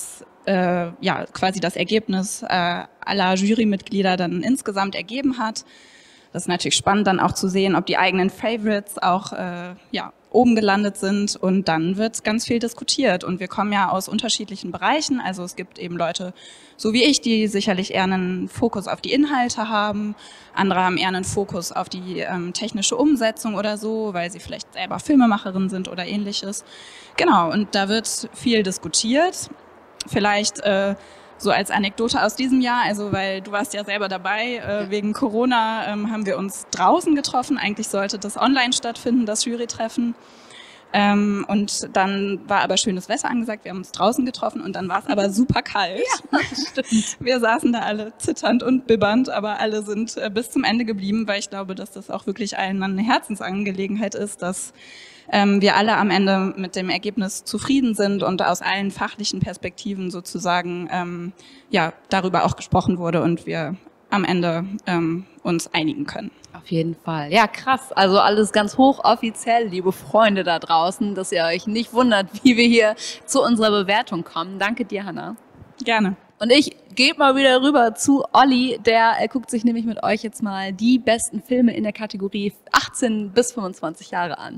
Speaker 21: äh, ja quasi das Ergebnis äh, aller Jurymitglieder dann insgesamt ergeben hat. Das ist natürlich spannend, dann auch zu sehen, ob die eigenen Favorites auch äh, ja, oben gelandet sind. Und dann wird ganz viel diskutiert. Und wir kommen ja aus unterschiedlichen Bereichen. Also es gibt eben Leute, so wie ich, die sicherlich eher einen Fokus auf die Inhalte haben. Andere haben eher einen Fokus auf die ähm, technische Umsetzung oder so, weil sie vielleicht selber Filmemacherin sind oder ähnliches. Genau, und da wird viel diskutiert. Vielleicht äh, so als Anekdote aus diesem Jahr, also weil du warst ja selber dabei, äh, wegen Corona ähm, haben wir uns draußen getroffen. Eigentlich sollte das online stattfinden, das Jurytreffen. Ähm, und dann war aber schönes Wetter angesagt, wir haben uns draußen getroffen und dann war es aber super kalt. Ja, stimmt. Wir saßen da alle zitternd und bibbernd, aber alle sind äh, bis zum Ende geblieben, weil ich glaube, dass das auch wirklich allen eine Herzensangelegenheit ist, dass ähm, wir alle am Ende mit dem Ergebnis zufrieden sind und aus allen fachlichen Perspektiven sozusagen ähm, ja darüber auch gesprochen wurde und wir am Ende ähm, uns einigen können.
Speaker 1: Auf jeden Fall. Ja, krass. Also alles ganz hochoffiziell, liebe Freunde da draußen, dass ihr euch nicht wundert, wie wir hier zu unserer Bewertung kommen. Danke dir, Hannah.
Speaker 21: Gerne.
Speaker 1: Und ich gehe mal wieder rüber zu Olli, der äh, guckt sich nämlich mit euch jetzt mal die besten Filme in der Kategorie achtzehn bis fünfundzwanzig Jahre an.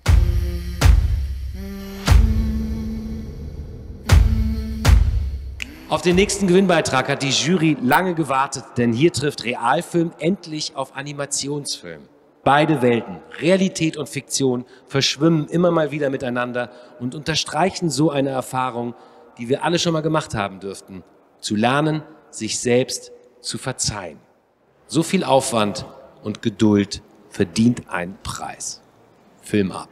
Speaker 2: Auf den nächsten Gewinnbeitrag hat die Jury lange gewartet, denn hier trifft Realfilm endlich auf Animationsfilm. Beide Welten, Realität und Fiktion, verschwimmen immer mal wieder miteinander und unterstreichen so eine Erfahrung, die wir alle schon mal gemacht haben dürften. Zu lernen, sich selbst zu verzeihen. So viel Aufwand und Geduld verdient einen Preis. Film ab.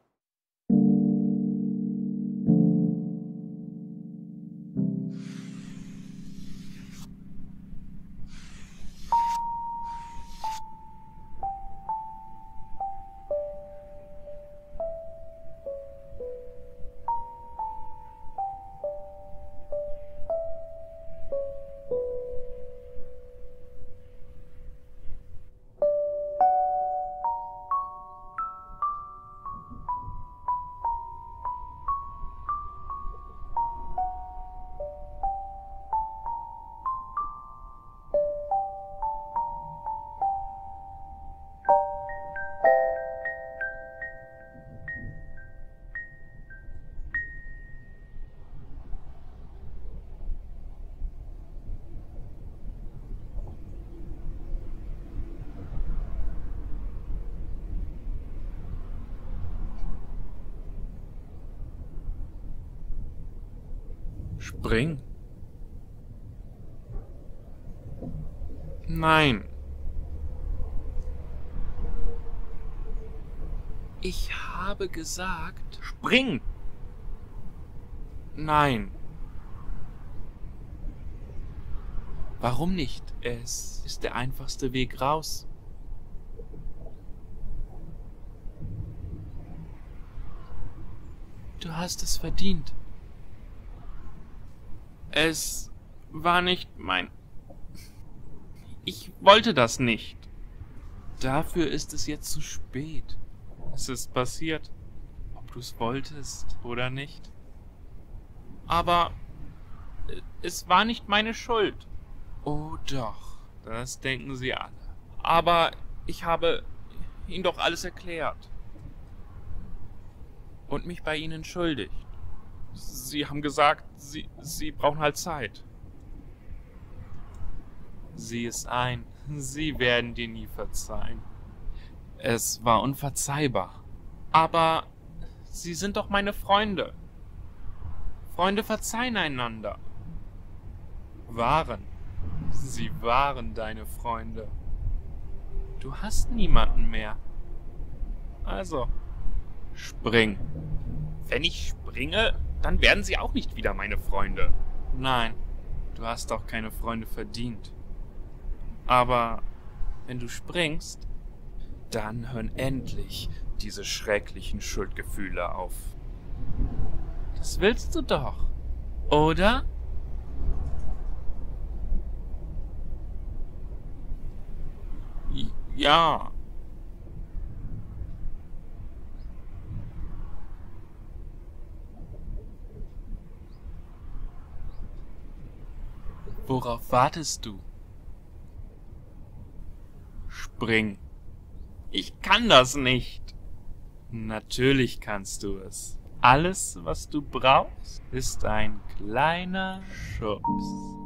Speaker 3: Spring? Nein. Ich habe gesagt, spring! Nein. Warum nicht? Es ist der einfachste Weg raus. Du hast es verdient. Es war nicht mein... Ich wollte das nicht. Dafür ist es jetzt zu spät. Es ist passiert, ob du es wolltest oder nicht. Aber es war nicht meine Schuld. Oh doch, das denken sie alle. Aber ich habe ihnen doch alles erklärt. Und mich bei ihnen entschuldigt. Sie haben gesagt, sie, sie brauchen halt Zeit. Sieh es ein, sie werden dir nie verzeihen. Es war unverzeihbar. Aber sie sind doch meine Freunde. Freunde verzeihen einander. Waren. Sie waren deine Freunde. Du hast niemanden mehr. Also, spring. Wenn ich springe, dann werden sie auch nicht wieder meine Freunde. Nein, du hast auch keine Freunde verdient. Aber wenn du springst, dann hören endlich diese schrecklichen Schuldgefühle auf. Das willst du doch, oder? Ja. Worauf wartest du? Spring. Ich kann das nicht. Natürlich kannst du es. Alles, was du brauchst, ist ein kleiner Schubs.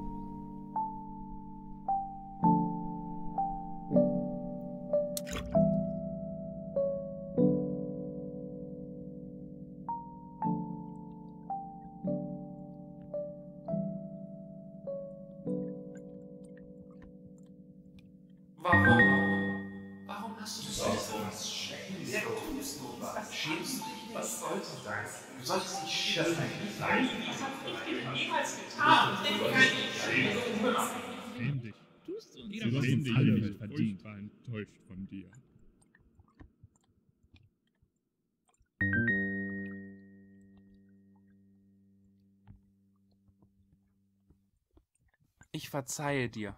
Speaker 2: Warum? Warum hast du so etwas Schreckliches getan? Was schämst du dich, was sollst du sein? Du solltest nicht schämen. Nein, das hat ich niemals getan. Ich kann nicht schämen.
Speaker 4: Schäm dich. Du hast uns alle nicht verdient. Ich war enttäuscht von dir.
Speaker 3: Ich verzeihe dir.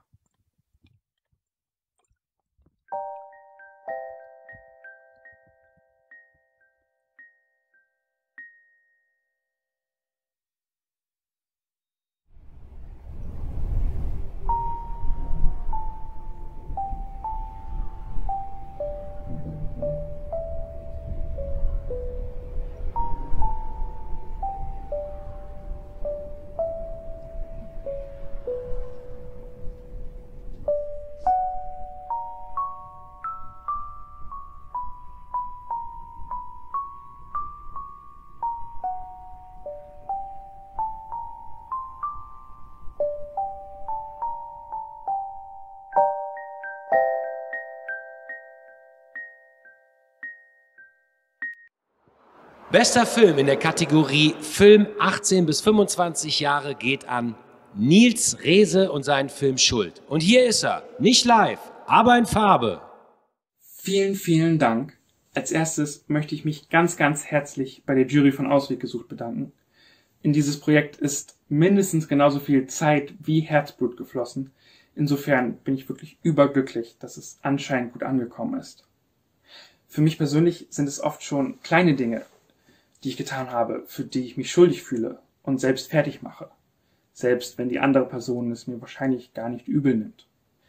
Speaker 2: Bester Film in der Kategorie Film achtzehn bis fünfundzwanzig Jahre geht an Nils Rehse und seinen Film Schuld. Und hier ist er, nicht live, aber in Farbe.
Speaker 22: Vielen, vielen Dank. Als erstes möchte ich mich ganz, ganz herzlich bei der Jury von Ausweg gesucht bedanken. In dieses Projekt ist mindestens genauso viel Zeit wie Herzblut geflossen. Insofern bin ich wirklich überglücklich, dass es anscheinend gut angekommen ist. Für mich persönlich sind es oft schon kleine Dinge, die ich getan habe, für die ich mich schuldig fühle und selbst fertig mache. Selbst wenn die andere Person es mir wahrscheinlich gar nicht übel nimmt.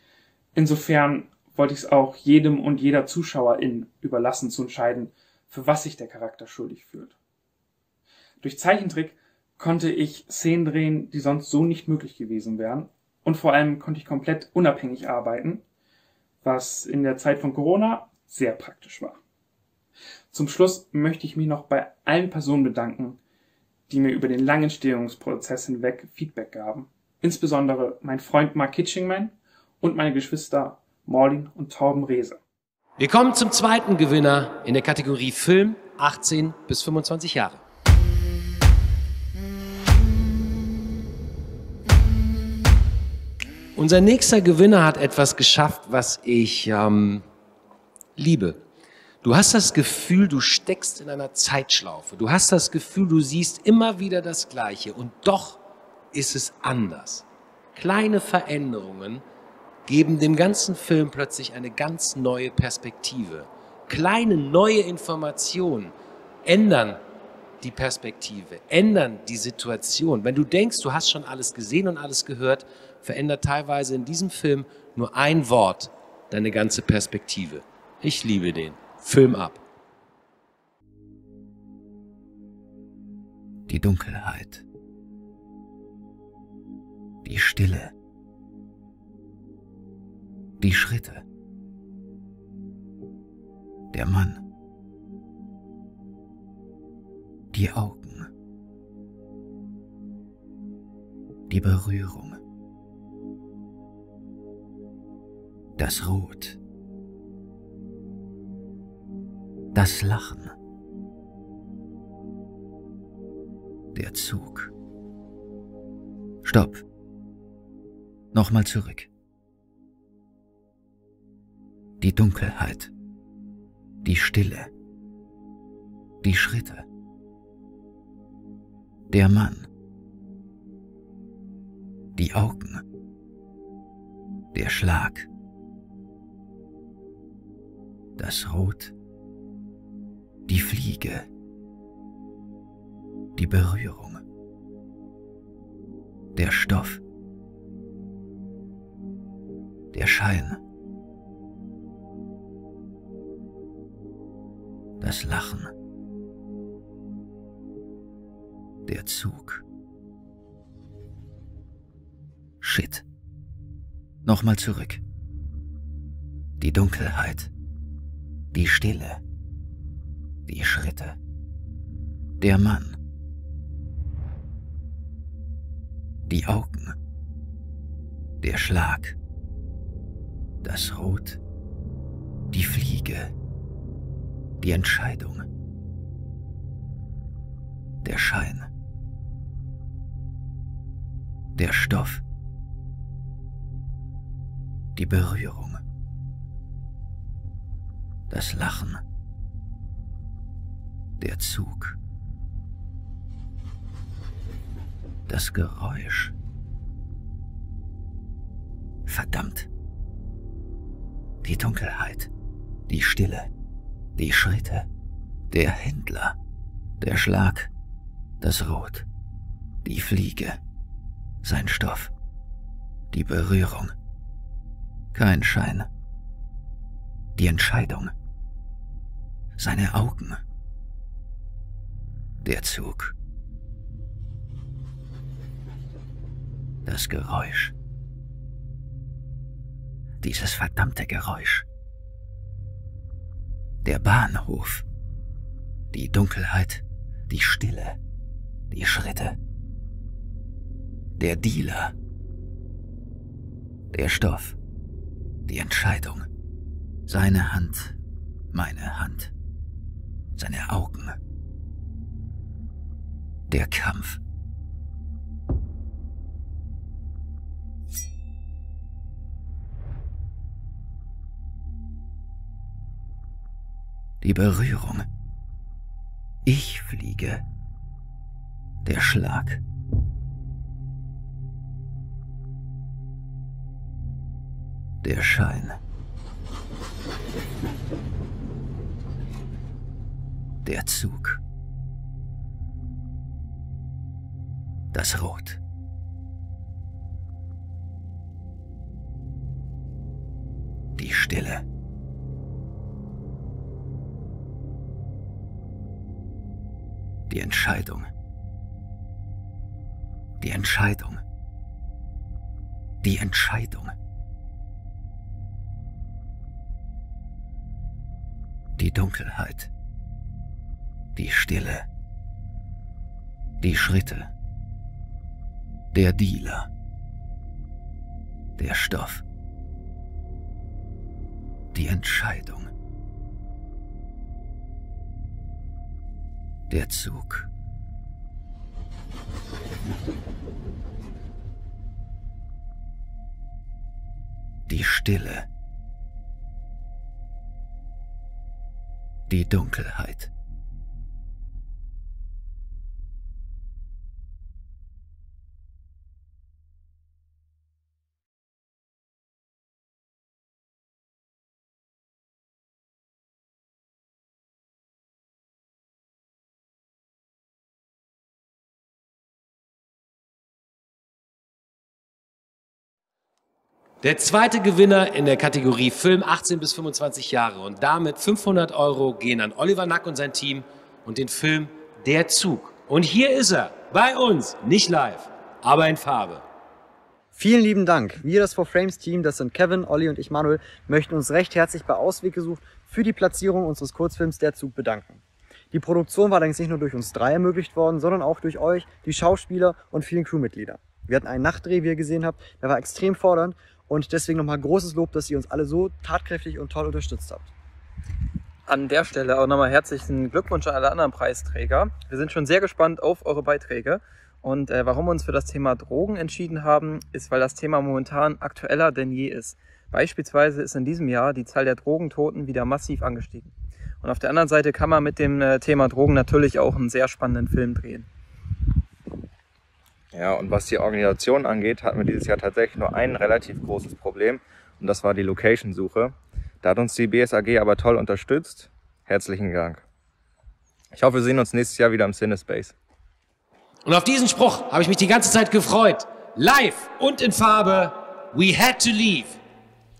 Speaker 22: Insofern wollte ich es auch jedem und jeder Zuschauerin überlassen zu entscheiden, für was sich der Charakter schuldig fühlt. Durch Zeichentrick konnte ich Szenen drehen, die sonst so nicht möglich gewesen wären. Und vor allem konnte ich komplett unabhängig arbeiten, was in der Zeit von Corona sehr praktisch war. Zum Schluss möchte ich mich noch bei allen Personen bedanken, die mir über den langen Entstehungsprozess hinweg Feedback gaben. Insbesondere mein Freund Mark Kitchingman und meine Geschwister Morlin und Torben Rehse.
Speaker 2: Wir kommen zum zweiten Gewinner in der Kategorie Film achtzehn bis fünfundzwanzig Jahre. Unser nächster Gewinner hat etwas geschafft, was ich ähm, liebe. Du hast das Gefühl, du steckst in einer Zeitschlaufe. Du hast das Gefühl, du siehst immer wieder das Gleiche und doch ist es anders. Kleine Veränderungen geben dem ganzen Film plötzlich eine ganz neue Perspektive. Kleine neue Informationen ändern die Perspektive, ändern die Situation. Wenn du denkst, du hast schon alles gesehen und alles gehört, verändert teilweise in diesem Film nur ein Wort deine ganze Perspektive. Ich liebe den. Film ab.
Speaker 23: Die Dunkelheit. Die Stille. Die Schritte. Der Mann. Die Augen. Die Berührung. Das Rot. Das Lachen. Der Zug. Stopp. Nochmal zurück. Die Dunkelheit. Die Stille. Die Schritte. Der Mann. Die Augen. Der Schlag. Das Rot. Die Fliege. Die Berührung. Der Stoff. der Schein, das Lachen, der Zug. Shit. Nochmal zurück. Die Dunkelheit, die Stille, die Schritte, der Mann, die Augen, der Schlag, das Rot, die Fliege, die Entscheidung, der Schein, der Stoff, die Berührung, das Lachen, der Zug, das Geräusch. Verdammt. Die Dunkelheit, die Stille, die Schritte, der Händler, der Schlag, das Rot, die Fliege, sein Stoff, die Berührung, kein Schein, die Entscheidung, seine Augen, der Zug, das Geräusch, dieses verdammte Geräusch, der Bahnhof, die Dunkelheit, die Stille, die Schritte, der Dealer, der Stoff, die Entscheidung, seine Hand, meine Hand, seine Augen, der Kampf. Die Berührung. Ich fliege. Der Schlag. Der Schein. Der Zug. Das Rot. Die Stille. Die Entscheidung. Die Entscheidung. Die Entscheidung. Die Dunkelheit. Die Stille. Die Schritte. Der Dealer. Der Stoff. Die Entscheidung. Der Zug. Die Stille. Die Dunkelheit.
Speaker 2: Der zweite Gewinner in der Kategorie Film achtzehn bis fünfundzwanzig Jahre und damit fünfhundert Euro gehen an Oliver Nack und sein Team und den Film Der Zug. Und hier ist er, bei uns, nicht live, aber in Farbe.
Speaker 5: Vielen lieben Dank. Wir, das four Frames Team, das sind Kevin, Olli und ich, Manuel, möchten uns recht herzlich bei Ausweg gesucht für die Platzierung unseres Kurzfilms Der Zug bedanken. Die Produktion war allerdings nicht nur durch uns drei ermöglicht worden, sondern auch durch euch, die Schauspieler und vielen Crewmitglieder. Wir hatten einen Nachtdreh, wie ihr gesehen habt, der war extrem fordernd. Und deswegen nochmal großes Lob, dass ihr uns alle so tatkräftig und toll unterstützt habt.
Speaker 6: An der Stelle auch nochmal herzlichen Glückwunsch an alle anderen Preisträger. Wir sind schon sehr gespannt auf eure Beiträge. Und äh, warum wir uns für das Thema Drogen entschieden haben, ist, weil das Thema momentan aktueller denn je ist. Beispielsweise ist in diesem Jahr die Zahl der Drogentoten wieder massiv angestiegen. Und auf der anderen Seite kann man mit dem äh, Thema Drogen natürlich auch einen sehr spannenden Film drehen.
Speaker 7: Ja, und was die Organisation angeht, hatten wir dieses Jahr tatsächlich nur ein relativ großes Problem und das war die Location-Suche. Da hat uns die B S A G aber toll unterstützt. Herzlichen Dank. Ich hoffe, wir sehen uns nächstes Jahr wieder im Cinespace.
Speaker 2: Und auf diesen Spruch habe ich mich die ganze Zeit gefreut. Live und in Farbe, we had to leave.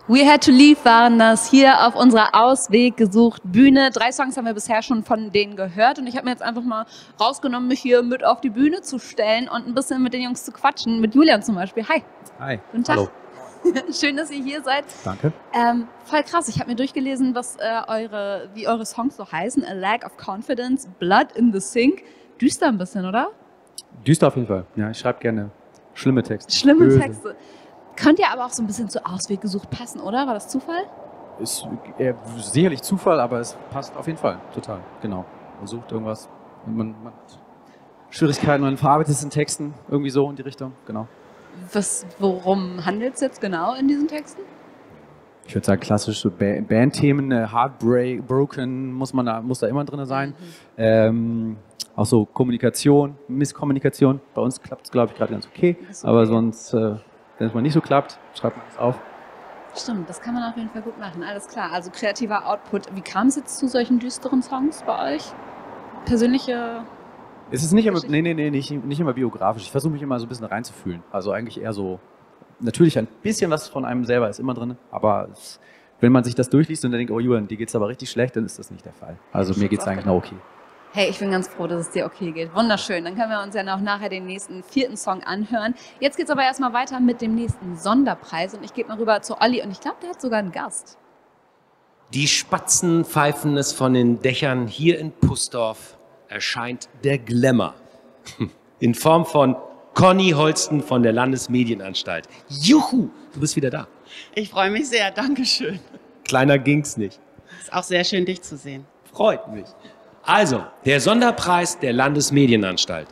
Speaker 1: We Had to Leave waren das hier auf unserer Ausweg gesucht Bühne. Drei Songs haben wir bisher schon von denen gehört und ich habe mir jetzt einfach mal rausgenommen, mich hier mit auf die Bühne zu stellen und ein bisschen mit den Jungs zu quatschen. Mit Julian zum Beispiel. Hi.
Speaker 8: Hi.
Speaker 1: Guten Tag.
Speaker 8: Hallo.
Speaker 1: Schön, dass ihr hier seid.
Speaker 8: Danke.
Speaker 1: Ähm, voll krass. Ich habe mir durchgelesen, was äh, eure, wie eure Songs so heißen. A Lack of Confidence, Blood in the Sink. Düster ein bisschen, oder?
Speaker 8: Düster auf jeden Fall. Ja, ich schreibe gerne schlimme Texte.
Speaker 1: Schlimme
Speaker 8: Böse.
Speaker 1: Texte. Könnt ihr aber auch so ein bisschen zu Ausweg gesucht passen, oder? War das Zufall?
Speaker 8: Ist eher sicherlich Zufall, aber es passt auf jeden Fall. Total. Genau. Man sucht irgendwas. Und man, man hat Schwierigkeiten, man verarbeitet es in Texten. Irgendwie so in die Richtung. Genau.
Speaker 1: Was, worum handelt es jetzt genau in diesen Texten?
Speaker 8: Ich würde sagen, klassische ba Bandthemen, äh, Heartbreak, Broken, muss, man da, muss da immer drin sein. Mhm. Ähm, auch so Kommunikation, Misskommunikation. Bei uns klappt es, glaube ich, gerade ganz okay. okay. Aber sonst, äh, wenn es mal nicht so klappt, schreibt man es auf.
Speaker 1: Stimmt, das kann man auf jeden Fall gut machen. Alles klar. Also kreativer Output. Wie kam es jetzt zu solchen düsteren Songs bei euch? Persönliche...
Speaker 8: Es ist nicht immer, nee, nee, nee, nicht, nicht immer biografisch. Ich versuche mich immer so ein bisschen reinzufühlen. Also eigentlich eher so, natürlich ein bisschen was von einem selber ist immer drin, aber es, wenn man sich das durchliest und dann denkt, oh Julian, dir geht's aber richtig schlecht, dann ist das nicht der Fall. Also mir geht's eigentlich noch okay.
Speaker 1: Hey, ich bin ganz froh, dass es dir okay geht. Wunderschön. Dann können wir uns ja noch nachher den nächsten vierten Song anhören. Jetzt geht's aber erstmal weiter mit dem nächsten Sonderpreis und ich gebe mal rüber zu Olli und ich glaube, der hat sogar einen Gast.
Speaker 2: Die Spatzen pfeifen es von den Dächern hier in Pussdorf. Erscheint der Glamour in Form von Conny Holsten von der Landesmedienanstalt. Juhu, du bist wieder da.
Speaker 9: Ich freue mich sehr, Dankeschön.
Speaker 2: Kleiner ging's nicht.
Speaker 9: Ist auch sehr schön, dich zu sehen.
Speaker 2: Freut mich. Also, der Sonderpreis der Landesmedienanstalt.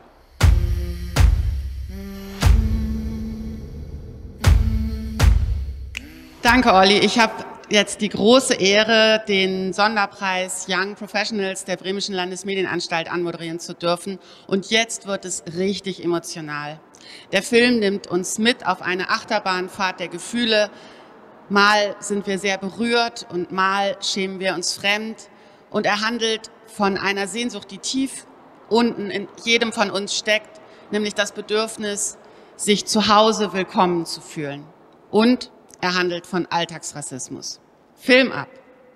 Speaker 9: Danke, Olli. Ich habe jetzt die große Ehre, den Sonderpreis Young Professionals der Bremischen Landesmedienanstalt anmoderieren zu dürfen. Und jetzt wird es richtig emotional. Der Film nimmt uns mit auf eine Achterbahnfahrt der Gefühle. Mal sind wir sehr berührt und mal schämen wir uns fremd. Und er handelt von einer Sehnsucht, die tief unten in jedem von uns steckt, nämlich das Bedürfnis, sich zu Hause willkommen zu fühlen. Und er handelt von Alltagsrassismus. Film ab.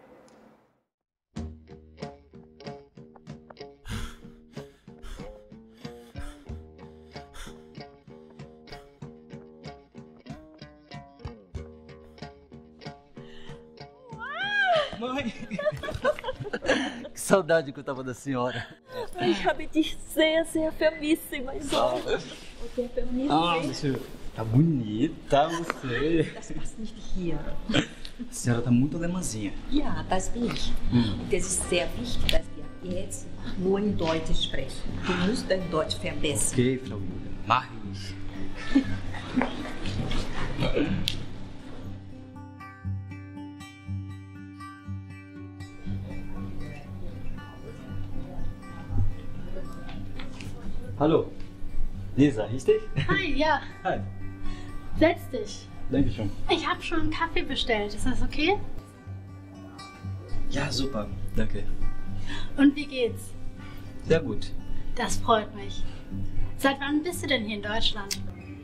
Speaker 10: Mãe! Que saudade que eu tava da senhora.
Speaker 24: Ich habe dich sehr, sehr vermisst, mein Sohn. Okay, vermisst.
Speaker 10: Ah, Monsieur. Tá bonita você.
Speaker 24: Das passt nicht hier.
Speaker 10: A senhora tá muito alemãzinha.
Speaker 24: Ja, das bin ich.
Speaker 10: Hm.
Speaker 24: Und es ist sehr wichtig, dass wir jetzt nur in Deutsch sprechen. Du musst dein Deutsch verbessern.
Speaker 10: Okay, Frau Julia. Mach ich. Hallo. Lisa, richtig?
Speaker 25: Hi, ja.
Speaker 10: Hi.
Speaker 25: Setz dich.
Speaker 10: Dankeschön.
Speaker 25: Ich habe schon einen Kaffee bestellt. Ist das okay?
Speaker 10: Ja, super. Danke.
Speaker 25: Und wie geht's?
Speaker 10: Sehr gut.
Speaker 25: Das freut mich. Seit wann bist du denn hier in Deutschland?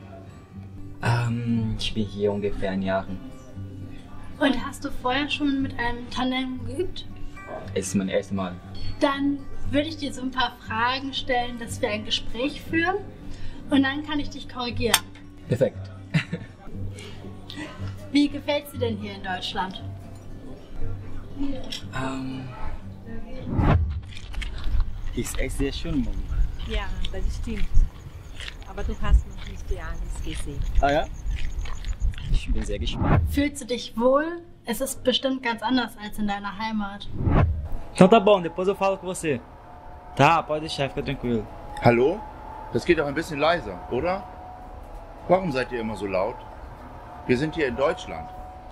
Speaker 10: Ähm, ich bin hier ungefähr ein Jahr.
Speaker 25: Und hast du vorher schon mit einem Tandem geübt?
Speaker 10: Es ist mein erstes Mal.
Speaker 25: Dann würde ich dir so ein paar Fragen stellen, dass wir ein Gespräch führen. Und dann kann ich dich korrigieren.
Speaker 10: Perfekt.
Speaker 25: Wie gefällt es dir denn hier in Deutschland?
Speaker 10: Ähm, ist echt sehr schön, Mom.
Speaker 24: Ja, das stimmt. Aber du hast noch nicht alles gesehen.
Speaker 10: Ah ja? Ich bin sehr gespannt.
Speaker 25: Fühlst du dich wohl? Es ist bestimmt ganz anders als in deiner Heimat.
Speaker 10: Então tá bom, depois eu falo com você. Tá, pode deixar, fica tranquilo.
Speaker 26: Hallo? Das geht doch ein bisschen leiser, oder? Warum seid ihr immer so laut? Wir sind hier in Deutschland.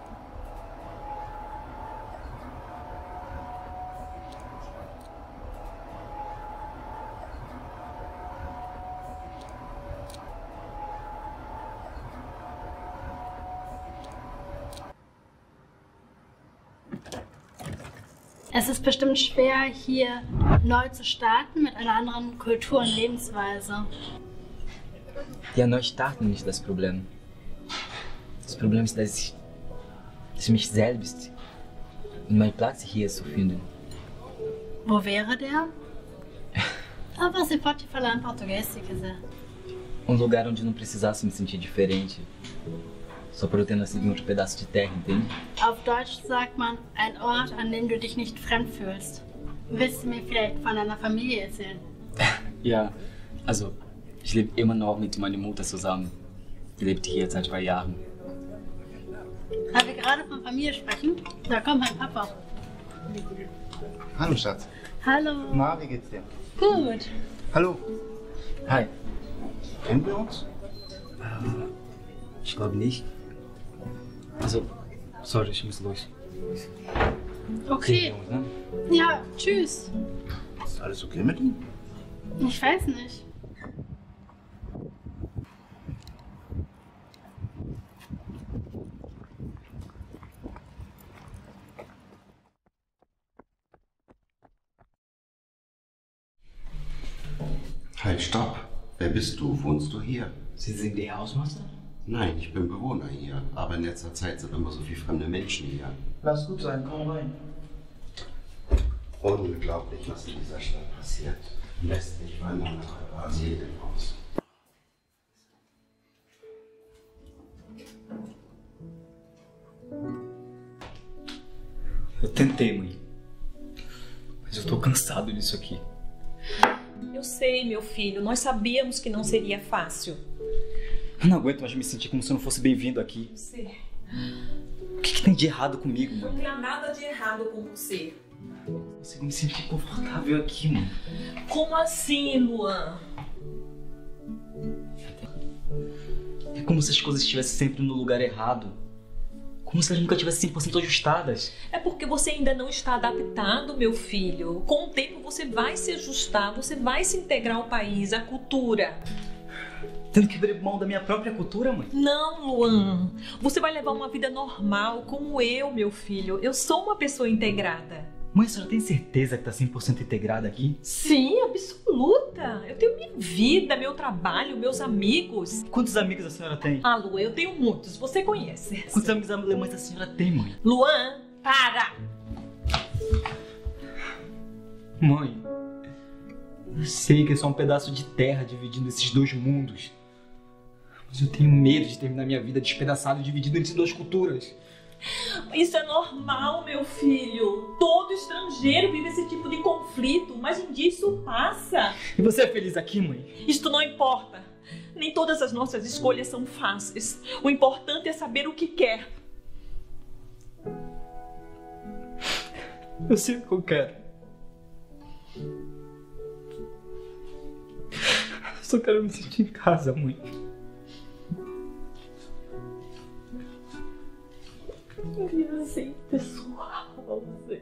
Speaker 25: Es ist bestimmt schwer, hier neu zu starten mit einer anderen Kultur und Lebensweise.
Speaker 10: Ja, neu starten nicht das Problem. Das Problem ist, dass ich dass ich mich selbst und meinen Platz hier zu finden.
Speaker 25: Wo wäre der? Ah, você pode falar em português se quiser.
Speaker 10: Um lugar onde não precisasse me sentir diferente. Só por eu ter nascido em outro pedaço de terra, entende?
Speaker 25: Auf Deutsch sagt man, ein Ort, an dem du dich nicht fremd fühlst. Willst du mir vielleicht von deiner Familie erzählen?
Speaker 10: Ja, also ich lebe immer noch mit meiner Mutter zusammen. Die lebt hier seit zwei Jahren.
Speaker 25: Weil wir gerade von Familie sprechen, da kommt mein Papa.
Speaker 26: Hallo Schatz.
Speaker 25: Hallo.
Speaker 26: Na, wie geht's dir?
Speaker 25: Gut.
Speaker 26: Hallo.
Speaker 10: Hi.
Speaker 26: Kennen wir uns?
Speaker 10: Ich glaube nicht. Also, sorry, ich muss los.
Speaker 25: Okay. Ja, tschüss.
Speaker 26: Ist alles okay mit ihm?
Speaker 25: Ich weiß nicht.
Speaker 11: Halt, stopp. Wer bist du? Wohnst du hier?
Speaker 10: Sie sind der Hausmeister?
Speaker 11: Nein, ich bin Bewohner hier. Aber in letzter Zeit sind immer so viele fremde Menschen hier.
Speaker 22: Lass gut sein, komm rein.
Speaker 11: Unglaublich, was in dieser Stadt passiert. Westlich wandern nach jedem Haus.
Speaker 10: Eu tentei, mãe. Mas eu tô cansado disso aqui.
Speaker 12: Eu sei, meu filho. Nós sabíamos que não seria fácil.
Speaker 10: Eu não aguento mais me sentir como se eu não fosse bem-vindo aqui.
Speaker 12: Você.
Speaker 10: O que, que tem de errado comigo, mãe?
Speaker 12: Não tem nada de errado com você.
Speaker 10: Eu não consigo me sentir confortável aqui, mãe.
Speaker 12: Como assim, Luan?
Speaker 10: É como se as coisas estivessem sempre no lugar errado. Como se elas nunca tivessem cem por cento ajustadas.
Speaker 12: É porque você ainda não está adaptado, meu filho. Com o tempo você vai se ajustar, você vai se integrar ao país, à cultura.
Speaker 10: Tendo que abrir mão da minha própria cultura, mãe?
Speaker 12: Não, Luan. Você vai levar uma vida normal, como eu, meu filho. Eu sou uma pessoa integrada.
Speaker 10: Mãe, a senhora tem certeza que tá cem por cento integrada aqui?
Speaker 12: Sim, absoluta. Eu tenho minha vida, meu trabalho, meus amigos.
Speaker 10: Quantos amigos a senhora tem?
Speaker 12: Ah, Luan, eu tenho muitos. Você conhece.
Speaker 10: Quantos amigos alemães a senhora tem, mãe?
Speaker 12: Luan, para!
Speaker 10: Mãe, eu sei que é só um pedaço de terra dividindo esses dois mundos. Mas eu tenho medo de terminar minha vida despedaçado e dividido entre duas culturas.
Speaker 12: Isso é normal, meu filho. Todo estrangeiro vive esse tipo de conflito, mas um dia isso passa.
Speaker 10: E você é feliz aqui, mãe?
Speaker 12: Isto não importa. Nem todas as nossas escolhas são fáceis. O importante é saber o que quer.
Speaker 10: Eu sei o que eu quero. Eu só quero me sentir em casa, mãe.
Speaker 12: Eu queria ser pessoal, você.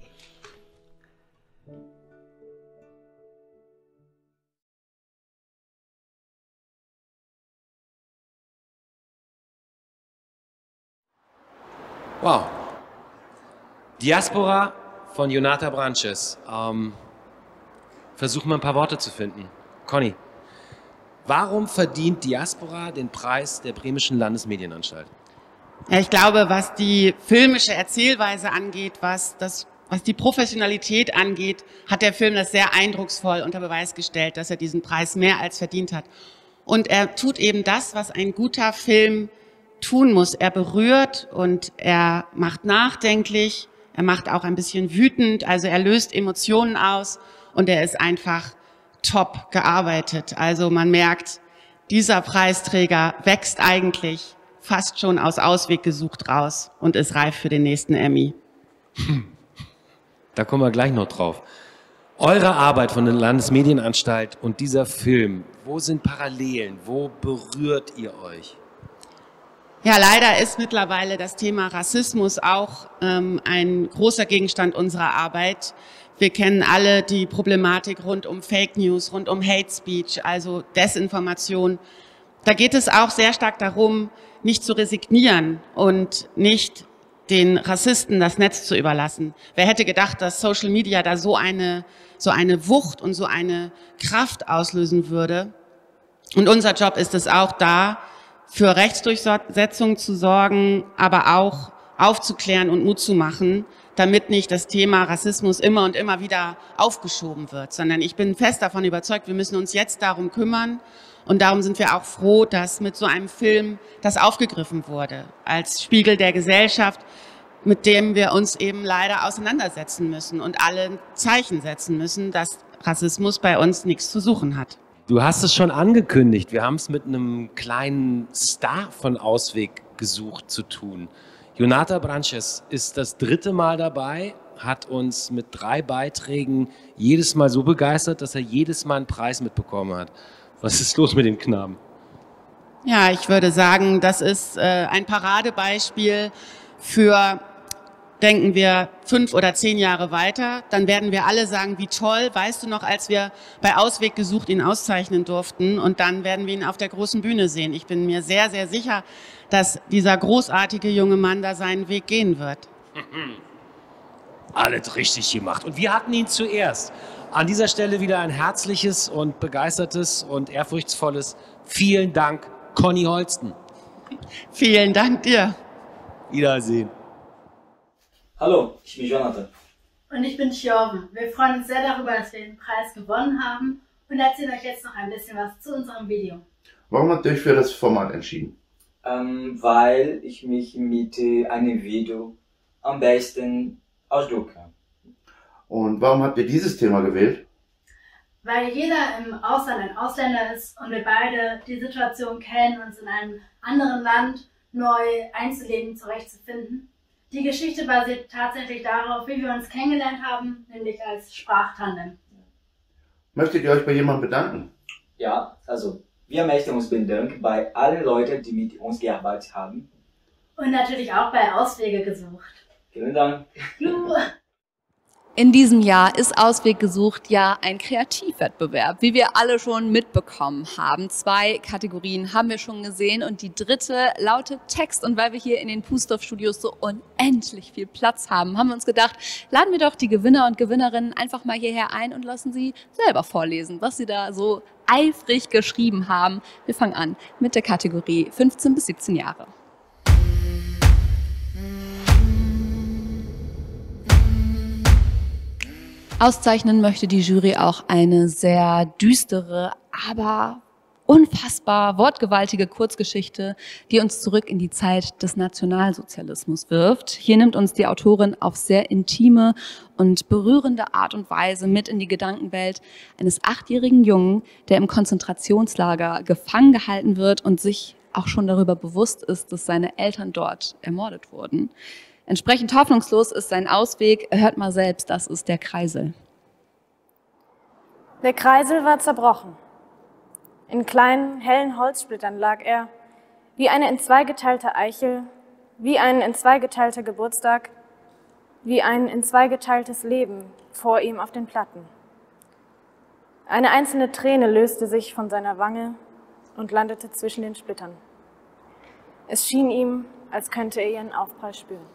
Speaker 2: Wow. Diaspora von Jonathan Branches. Ähm, versuch mal ein paar Worte zu finden. Conny, warum verdient Diaspora den Preis der Bremischen Landesmedienanstalt?
Speaker 9: Ja, ich glaube, was die filmische Erzählweise angeht, was, das, was die Professionalität angeht, hat der Film das sehr eindrucksvoll unter Beweis gestellt, dass er diesen Preis mehr als verdient hat. Und er tut eben das, was ein guter Film tun muss. Er berührt und er macht nachdenklich, er macht auch ein bisschen wütend, also er löst Emotionen aus und er ist einfach top gearbeitet. Also man merkt, dieser Preisträger wächst eigentlich fast schon aus Ausweg gesucht raus und ist reif für den nächsten Emmy.
Speaker 2: Da kommen wir gleich noch drauf. Eure Arbeit von der Landesmedienanstalt und dieser Film, wo sind Parallelen? Wo berührt ihr euch?
Speaker 9: Ja, leider ist mittlerweile das Thema Rassismus auch ähm, ein großer Gegenstand unserer Arbeit. Wir kennen alle die Problematik rund um Fake News, rund um Hate Speech, also Desinformation. Da geht es auch sehr stark darum, nicht zu resignieren und nicht den Rassisten das Netz zu überlassen. Wer hätte gedacht, dass Social Media da so eine, so eine Wucht und so eine Kraft auslösen würde? Und unser Job ist es auch da, für Rechtsdurchsetzung zu sorgen, aber auch aufzuklären und Mut zu machen, damit nicht das Thema Rassismus immer und immer wieder aufgeschoben wird, sondern ich bin fest davon überzeugt, wir müssen uns jetzt darum kümmern und darum sind wir auch froh, dass mit so einem Film das aufgegriffen wurde, als Spiegel der Gesellschaft, mit dem wir uns eben leider auseinandersetzen müssen und alle Zeichen setzen müssen, dass Rassismus bei uns nichts zu suchen hat.
Speaker 2: Du hast es schon angekündigt, wir haben es mit einem kleinen Star von Ausweg gesucht zu tun. Jonathan Branches ist das dritte Mal dabei, hat uns mit drei Beiträgen jedes Mal so begeistert, dass er jedes Mal einen Preis mitbekommen hat. Was ist los mit dem Knaben?
Speaker 9: Ja, ich würde sagen, das ist äh, ein Paradebeispiel für, denken wir fünf oder zehn Jahre weiter, dann werden wir alle sagen, wie toll, weißt du noch, als wir bei Ausweg gesucht ihn auszeichnen durften und dann werden wir ihn auf der großen Bühne sehen. Ich bin mir sehr, sehr sicher, dass dieser großartige junge Mann da seinen Weg gehen wird.
Speaker 2: Alles richtig gemacht. Und wir hatten ihn zuerst. An dieser Stelle wieder ein herzliches und begeistertes und ehrfurchtsvolles vielen Dank, Conny Holsten.
Speaker 9: Vielen Dank dir.
Speaker 2: Wiedersehen.
Speaker 13: Hallo, ich bin Jonathan.
Speaker 25: Und ich bin Thjörven. Wir freuen uns sehr darüber, dass wir den Preis gewonnen haben und erzählen euch jetzt noch ein bisschen was zu unserem Video.
Speaker 26: Warum habt ihr euch für das Format entschieden?
Speaker 13: Ähm, weil ich mich mit äh, einem Video am besten ausdrücke.
Speaker 26: Und warum habt ihr dieses Thema gewählt?
Speaker 25: Weil jeder im Ausland ein Ausländer ist und wir beide die Situation kennen, uns in einem anderen Land neu einzuleben, zurechtzufinden. Die Geschichte basiert tatsächlich darauf, wie wir uns kennengelernt haben, nämlich als Sprachtandem.
Speaker 26: Möchtet ihr euch bei jemandem bedanken?
Speaker 13: Ja, also wir möchten uns bedanken bei allen Leuten, die mit uns gearbeitet haben.
Speaker 25: Und natürlich auch bei Auswege gesucht.
Speaker 13: Vielen Dank.
Speaker 1: In diesem Jahr ist Ausweg gesucht ja ein Kreativwettbewerb, wie wir alle schon mitbekommen haben. Zwei Kategorien haben wir schon gesehen und die dritte lautet Text. Und weil wir hier in den Pustorf-Studios so unendlich viel Platz haben, haben wir uns gedacht, laden wir doch die Gewinner und Gewinnerinnen einfach mal hierher ein und lassen sie selber vorlesen, was sie da so eifrig geschrieben haben. Wir fangen an mit der Kategorie fünfzehn bis siebzehn Jahre. Auszeichnen möchte die Jury auch eine sehr düstere, aber unfassbar wortgewaltige Kurzgeschichte, die uns zurück in die Zeit des Nationalsozialismus wirft. Hier nimmt uns die Autorin auf sehr intime und berührende Art und Weise mit in die Gedankenwelt eines achtjährigen Jungen, der im Konzentrationslager gefangen gehalten wird und sich auch schon darüber bewusst ist, dass seine Eltern dort ermordet wurden. Entsprechend hoffnungslos ist sein Ausweg. Hört mal selbst, das ist der Kreisel.
Speaker 14: Der Kreisel war zerbrochen. In kleinen, hellen Holzsplittern lag er, wie eine entzweigeteilte Eichel, wie ein entzweigeteilter Geburtstag, wie ein entzweigeteiltes Leben vor ihm auf den Platten. Eine einzelne Träne löste sich von seiner Wange und landete zwischen den Splittern. Es schien ihm, als könnte er ihren Aufprall spüren.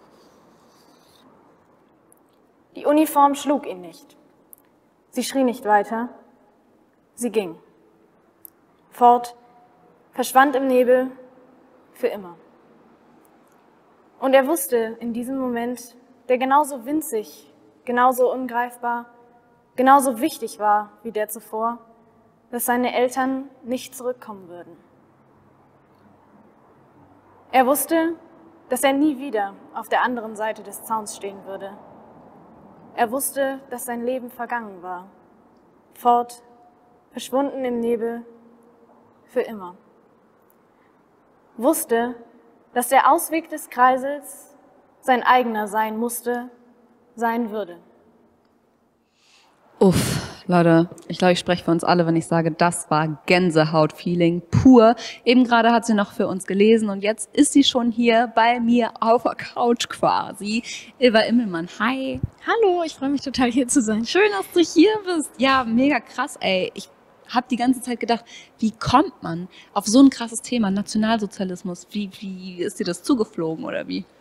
Speaker 14: Die Uniform schlug ihn nicht. Sie schrie nicht weiter. Sie ging. Fort, verschwand im Nebel, für immer. Und er wusste in diesem Moment, der genauso winzig, genauso ungreifbar, genauso wichtig war wie der zuvor, dass seine Eltern nicht zurückkommen würden. Er wusste, dass er nie wieder auf der anderen Seite des Zauns stehen würde. Er wusste, dass sein Leben vergangen war, fort, verschwunden im Nebel, für immer. Wusste, dass der Ausweg des Kreisels sein eigener sein musste, sein würde.
Speaker 1: Uff, Leute, ich glaube, ich spreche für uns alle, wenn ich sage, das war Gänsehaut-Feeling pur. Eben gerade hat sie noch für uns gelesen und jetzt ist sie schon hier bei mir auf der Couch quasi. Ilva Immelmann, hi.
Speaker 15: Hallo, ich freue mich total hier zu sein.
Speaker 1: Schön, dass du hier bist. Ja, mega krass, ey. Ich habe die ganze Zeit gedacht, wie kommt man auf so ein krasses Thema, Nationalsozialismus? Wie, wie ist dir das zugeflogen oder wie?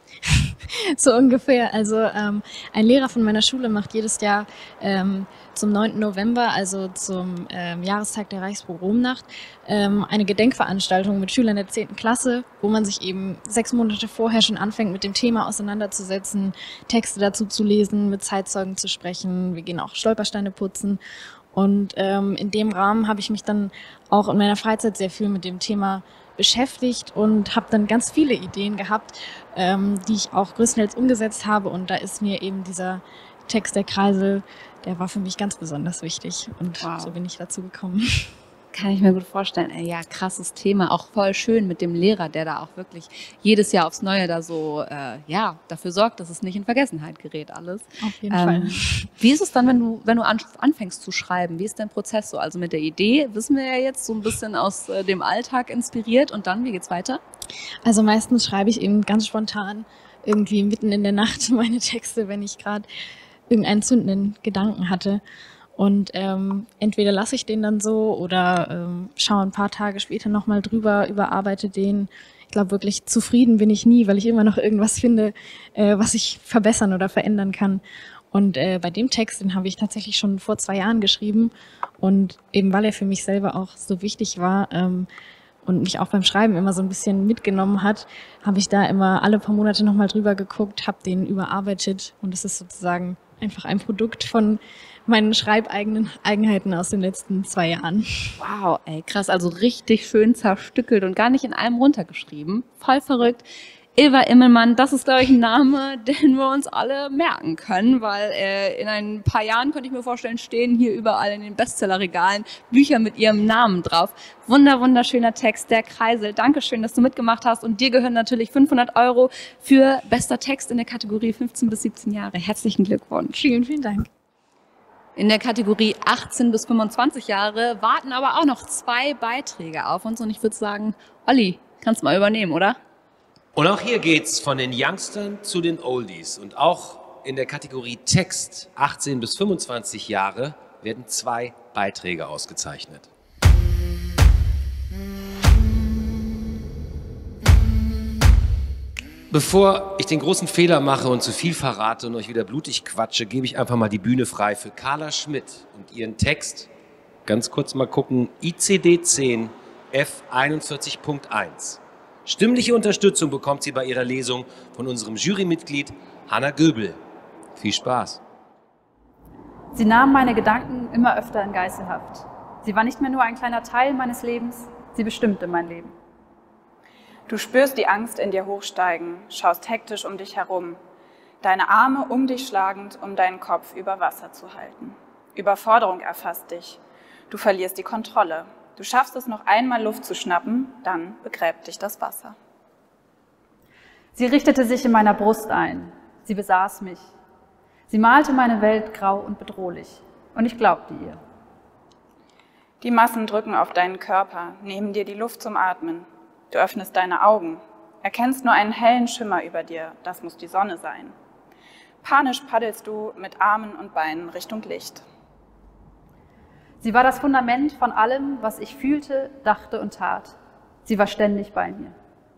Speaker 15: So ungefähr. Also ähm, ein Lehrer von meiner Schule macht jedes Jahr ähm, zum neunten November, also zum ähm, Jahrestag der Reichspogromnacht, ähm, eine Gedenkveranstaltung mit Schülern der zehnten Klasse, wo man sich eben sechs Monate vorher schon anfängt, mit dem Thema auseinanderzusetzen, Texte dazu zu lesen, mit Zeitzeugen zu sprechen. Wir gehen auch Stolpersteine putzen. Und ähm, in dem Rahmen habe ich mich dann auch in meiner Freizeit sehr viel mit dem Thema beschäftigt und habe dann ganz viele Ideen gehabt, ähm, die ich auch größtenteils umgesetzt habe. Und da ist mir eben dieser Text der Kreisel, der war für mich ganz besonders wichtig. Und wow. So bin ich dazu gekommen.
Speaker 1: Kann ich mir gut vorstellen. Ey, ja, krasses Thema. Auch voll schön mit dem Lehrer, der da auch wirklich jedes Jahr aufs Neue da so, äh, ja, dafür sorgt, dass es nicht in Vergessenheit gerät alles.
Speaker 15: Auf jeden
Speaker 1: ähm,
Speaker 15: Fall.
Speaker 1: Wie ist es dann, wenn du, wenn du an, anfängst zu schreiben? Wie ist dein Prozess so? Also mit der Idee, wissen wir ja jetzt, so ein bisschen aus äh, dem Alltag inspiriert. Und dann, wie geht's weiter?
Speaker 15: Also meistens schreibe ich eben ganz spontan irgendwie mitten in der Nacht meine Texte, wenn ich gerade irgendeinen zündenden Gedanken hatte. Und ähm, entweder lasse ich den dann so oder ähm, schaue ein paar Tage später nochmal drüber, überarbeite den. Ich glaube, wirklich zufrieden bin ich nie, weil ich immer noch irgendwas finde, äh, was ich verbessern oder verändern kann. Und äh, bei dem Text, den habe ich tatsächlich schon vor zwei Jahren geschrieben. Und eben weil er für mich selber auch so wichtig war ähm, und mich auch beim Schreiben immer so ein bisschen mitgenommen hat, habe ich da immer alle paar Monate nochmal drüber geguckt, habe den überarbeitet. Und es ist sozusagen einfach ein Produkt von meinen schreibeigenen Eigenheiten aus den letzten zwei Jahren.
Speaker 1: Wow, ey, krass. Also richtig schön zerstückelt und gar nicht in einem runtergeschrieben. Voll verrückt. Ilva Immelmann, das ist, glaube ich, ein Name, den wir uns alle merken können, weil äh, in ein paar Jahren, könnte ich mir vorstellen, stehen hier überall in den Bestsellerregalen Bücher mit ihrem Namen drauf. Wunder, wunderschöner Text, der Kreisel. Dankeschön, dass du mitgemacht hast. Und dir gehören natürlich fünfhundert Euro für bester Text in der Kategorie fünfzehn bis siebzehn Jahre. Herzlichen Glückwunsch.
Speaker 15: Vielen, vielen Dank.
Speaker 1: In der Kategorie achtzehn bis fünfundzwanzig Jahre warten aber auch noch zwei Beiträge auf uns. Und ich würde sagen, Olli, kannst du mal übernehmen, oder?
Speaker 2: Und auch hier geht's von den Youngstern zu den Oldies. Und auch in der Kategorie Text achtzehn bis fünfundzwanzig Jahre werden zwei Beiträge ausgezeichnet. Bevor ich den großen Fehler mache und zu viel verrate und euch wieder blutig quatsche, gebe ich einfach mal die Bühne frei für Carla Schmidt und ihren Text. Ganz kurz mal gucken, I C D zehn F einundvierzig Punkt eins. Stimmliche Unterstützung bekommt sie bei ihrer Lesung von unserem Jurymitglied Hanna Göbel. Viel Spaß.
Speaker 16: Sie nahm meine Gedanken immer öfter in Geiselhaft. Sie war nicht mehr nur ein kleiner Teil meines Lebens, sie bestimmte mein Leben.
Speaker 17: Du spürst die Angst in dir hochsteigen, schaust hektisch um dich herum, deine Arme um dich schlagend, um deinen Kopf über Wasser zu halten. Überforderung erfasst dich. Du verlierst die Kontrolle. Du schaffst es noch einmal Luft zu schnappen, dann begräbt dich das Wasser.
Speaker 16: Sie richtete sich in meiner Brust ein. Sie besaß mich. Sie malte meine Welt grau und bedrohlich. Und ich glaubte ihr.
Speaker 17: Die Massen drücken auf deinen Körper, nehmen dir die Luft zum Atmen. Du öffnest deine Augen, erkennst nur einen hellen Schimmer über dir, das muss die Sonne sein. Panisch paddelst du mit Armen und Beinen Richtung Licht.
Speaker 16: Sie war das Fundament von allem, was ich fühlte, dachte und tat. Sie war ständig bei mir.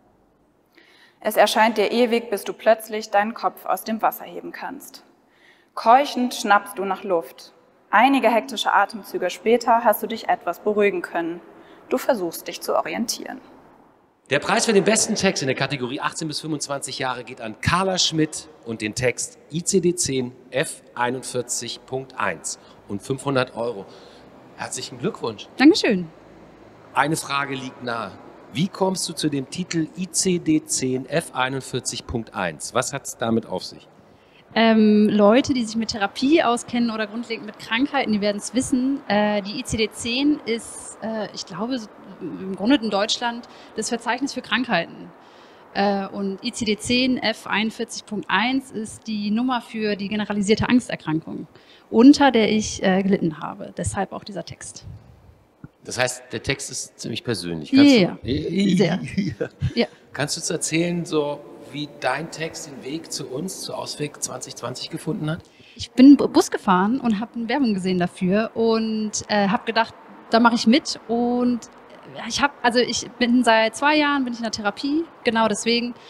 Speaker 17: Es erscheint dir ewig, bis du plötzlich deinen Kopf aus dem Wasser heben kannst. Keuchend schnappst du nach Luft. Einige hektische Atemzüge später hast du dich etwas beruhigen können. Du versuchst dich zu orientieren.
Speaker 2: Der Preis für den besten Text in der Kategorie achtzehn bis fünfundzwanzig Jahre geht an Carla Schmidt und den Text I C D zehn F einundvierzig Punkt eins und fünfhundert Euro. Herzlichen Glückwunsch.
Speaker 16: Dankeschön.
Speaker 2: Eine Frage liegt nahe. Wie kommst du zu dem Titel I C D zehn F einundvierzig Punkt eins? Was hat es damit auf sich?
Speaker 16: Ähm, Leute, die sich mit Therapie auskennen oder grundlegend mit Krankheiten, die werden es wissen. Äh, die I C D zehn ist, äh, ich glaube, im Grunde in Deutschland das Verzeichnis für Krankheiten. Äh, und I C D zehn F einundvierzig Punkt eins ist die Nummer für die generalisierte Angsterkrankung, unter der ich äh, gelitten habe. Deshalb auch dieser Text.
Speaker 2: Das heißt, der Text ist ziemlich persönlich.
Speaker 16: Ja,
Speaker 2: Kannst
Speaker 16: yeah.
Speaker 2: du,
Speaker 16: sehr. Ja.
Speaker 2: Kannst du uns erzählen, so wie dein Text den Weg zu uns, zu Ausweg zwanzig zwanzig gefunden hat?
Speaker 16: Ich bin Bus gefahren und habe eine Werbung gesehen dafür und äh, habe gedacht, da mache ich mit. Und ich habe, also ich bin seit zwei Jahren bin ich in der Therapie, genau deswegen.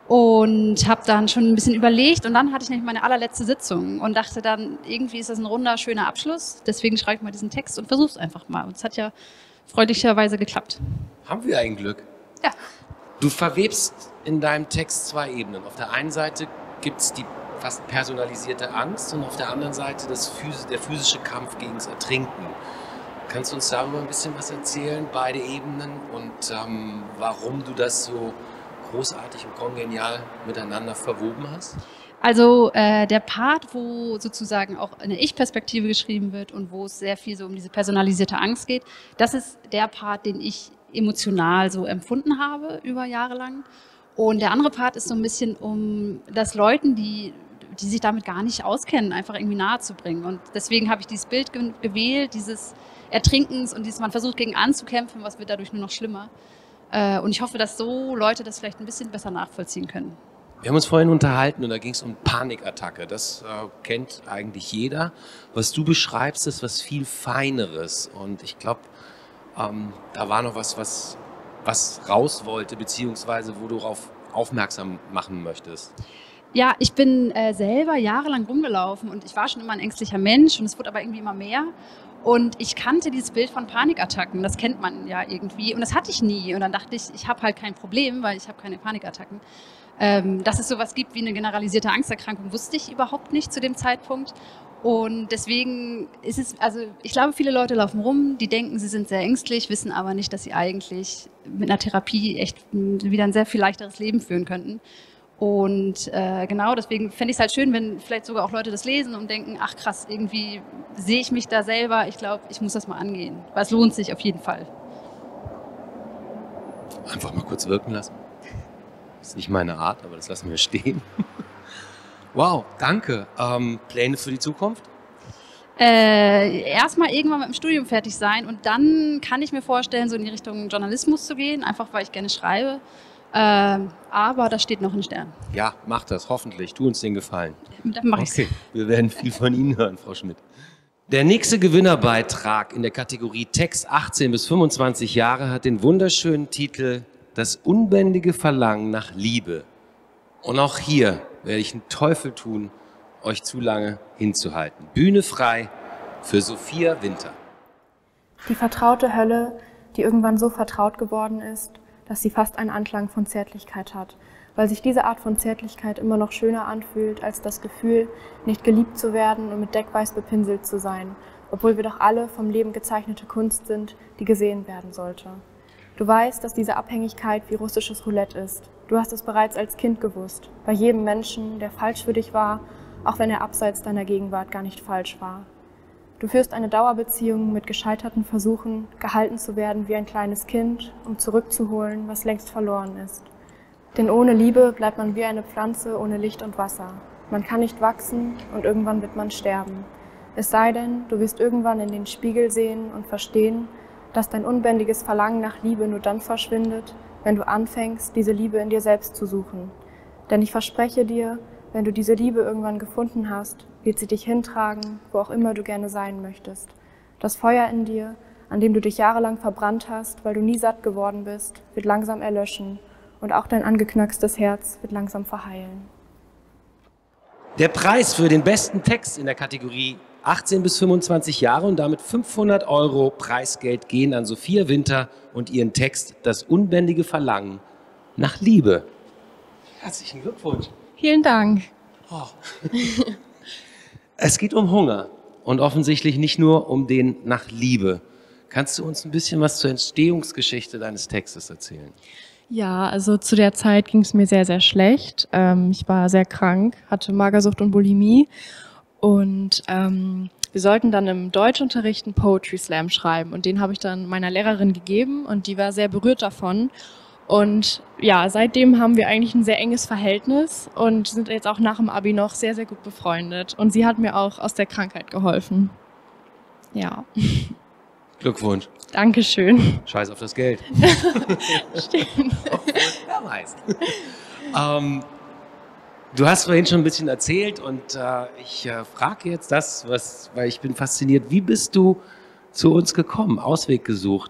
Speaker 16: und habe dann schon ein bisschen überlegt und dann hatte ich nämlich meine allerletzte Sitzung und dachte dann, irgendwie ist das ein runder, schöner Abschluss, deswegen schreibe ich mal diesen Text und versuche es einfach mal. Und es hat ja freundlicherweise geklappt.
Speaker 2: Haben wir ein Glück?
Speaker 16: Ja.
Speaker 2: Du verwebst in deinem Text zwei Ebenen. Auf der einen Seite gibt es die fast personalisierte Angst und auf der anderen Seite das Phys- der physische Kampf gegen das Ertrinken. Kannst du uns darüber ein bisschen was erzählen, beide Ebenen, und ähm, warum du das so großartig und kongenial miteinander verwoben hast?
Speaker 16: Also äh, der Part, wo sozusagen auch eine Ich-Perspektive geschrieben wird und wo es sehr viel so um diese personalisierte Angst geht, das ist der Part, den ich emotional so empfunden habe über Jahre lang. Und der andere Part ist so ein bisschen, um das Leuten, die, die sich damit gar nicht auskennen, einfach irgendwie nahe zu bringen. Und deswegen habe ich dieses Bild ge- gewählt, dieses Ertrinkens und dieses, man versucht gegen anzukämpfen, was wird dadurch nur noch schlimmer. Äh, und ich hoffe, dass so Leute das vielleicht ein bisschen besser nachvollziehen können.
Speaker 2: Wir haben uns vorhin unterhalten und da ging es um Panikattacke. Das äh, kennt eigentlich jeder. Was du beschreibst, ist was viel Feineres. Und ich glaube, ähm, da war noch was, was, was raus wollte, beziehungsweise wo du darauf aufmerksam machen möchtest.
Speaker 16: Ja, ich bin äh, selber jahrelang rumgelaufen und ich war schon immer ein ängstlicher Mensch und es wurde aber irgendwie immer mehr. Und ich kannte dieses Bild von Panikattacken, das kennt man ja irgendwie und das hatte ich nie. Und dann dachte ich, ich habe halt kein Problem, weil ich habe keine Panikattacken. Ähm, dass es sowas gibt wie eine generalisierte Angsterkrankung, wusste ich überhaupt nicht zu dem Zeitpunkt. Und deswegen ist es, also ich glaube, viele Leute laufen rum, die denken, sie sind sehr ängstlich, wissen aber nicht, dass sie eigentlich mit einer Therapie echt wieder ein sehr viel leichteres Leben führen könnten. Und äh, genau, deswegen fände ich es halt schön, wenn vielleicht sogar auch Leute das lesen und denken, ach krass, irgendwie sehe ich mich da selber, ich glaube, ich muss das mal angehen. Weil es lohnt sich auf jeden Fall.
Speaker 2: Einfach mal kurz wirken lassen. Das ist nicht meine Art, aber das lassen wir stehen. Wow, danke. Ähm, Pläne für die Zukunft?
Speaker 16: Äh, erstmal irgendwann mit dem Studium fertig sein und dann kann ich mir vorstellen, so in die Richtung Journalismus zu gehen, einfach weil ich gerne schreibe. Ähm, aber das steht noch in Sternen.
Speaker 2: Ja, mach das, hoffentlich. Tu uns den Gefallen.
Speaker 16: Dann mach ich's.
Speaker 2: Okay, wir werden viel von Ihnen hören, Frau Schmidt. Der nächste Gewinnerbeitrag in der Kategorie Text achtzehn bis fünfundzwanzig Jahre hat den wunderschönen Titel Das unbändige Verlangen nach Liebe. Und auch hier werde ich einen Teufel tun, euch zu lange hinzuhalten. Bühne frei für Sophia Winter.
Speaker 3: Die vertraute Hölle, die irgendwann so vertraut geworden ist, dass sie fast einen Anklang von Zärtlichkeit hat, weil sich diese Art von Zärtlichkeit immer noch schöner anfühlt als das Gefühl, nicht geliebt zu werden und mit Deckweiß bepinselt zu sein, obwohl wir doch alle vom Leben gezeichnete Kunst sind, die gesehen werden sollte. Du weißt, dass diese Abhängigkeit wie russisches Roulette ist. Du hast es bereits als Kind gewusst, bei jedem Menschen, der falsch für dich war, auch wenn er abseits deiner Gegenwart gar nicht falsch war. Du führst eine Dauerbeziehung mit gescheiterten Versuchen, gehalten zu werden wie ein kleines Kind, um zurückzuholen, was längst verloren ist. Denn ohne Liebe bleibt man wie eine Pflanze ohne Licht und Wasser. Man kann nicht wachsen und irgendwann wird man sterben. Es sei denn, du wirst irgendwann in den Spiegel sehen und verstehen, dass dein unbändiges Verlangen nach Liebe nur dann verschwindet, wenn du anfängst, diese Liebe in dir selbst zu suchen. Denn ich verspreche dir, wenn du diese Liebe irgendwann gefunden hast, wird sie dich hintragen, wo auch immer du gerne sein möchtest. Das Feuer in dir, an dem du dich jahrelang verbrannt hast, weil du nie satt geworden bist, wird langsam erlöschen und auch dein angeknackstes Herz wird langsam verheilen.
Speaker 2: Der Preis für den besten Text in der Kategorie achtzehn bis fünfundzwanzig Jahre und damit fünfhundert Euro Preisgeld gehen an Sophia Winter und ihren Text Das unbändige Verlangen nach Liebe. Herzlichen Glückwunsch.
Speaker 4: Vielen Dank.
Speaker 2: Oh. Es geht um Hunger und offensichtlich nicht nur um den nach Liebe. Kannst du uns ein bisschen was zur Entstehungsgeschichte deines Textes erzählen?
Speaker 4: Ja, also zu der Zeit ging es mir sehr, sehr schlecht. Ähm, ich war sehr krank, hatte Magersucht und Bulimie. Und ähm, wir sollten dann im Deutschunterricht einen Poetry Slam schreiben. Und den habe ich dann meiner Lehrerin gegeben und die war sehr berührt davon. Und ja, seitdem haben wir eigentlich ein sehr enges Verhältnis und sind jetzt auch nach dem Abi noch sehr, sehr gut befreundet. Und sie hat mir auch aus der Krankheit geholfen. Ja.
Speaker 2: Glückwunsch.
Speaker 4: Dankeschön.
Speaker 2: Scheiß auf das Geld.
Speaker 4: Stimmt.
Speaker 2: Wer weiß. ähm, du hast vorhin schon ein bisschen erzählt und äh, ich äh, frage jetzt das, was, weil ich bin fasziniert. Wie bist du zu uns gekommen? Ausweg gesucht.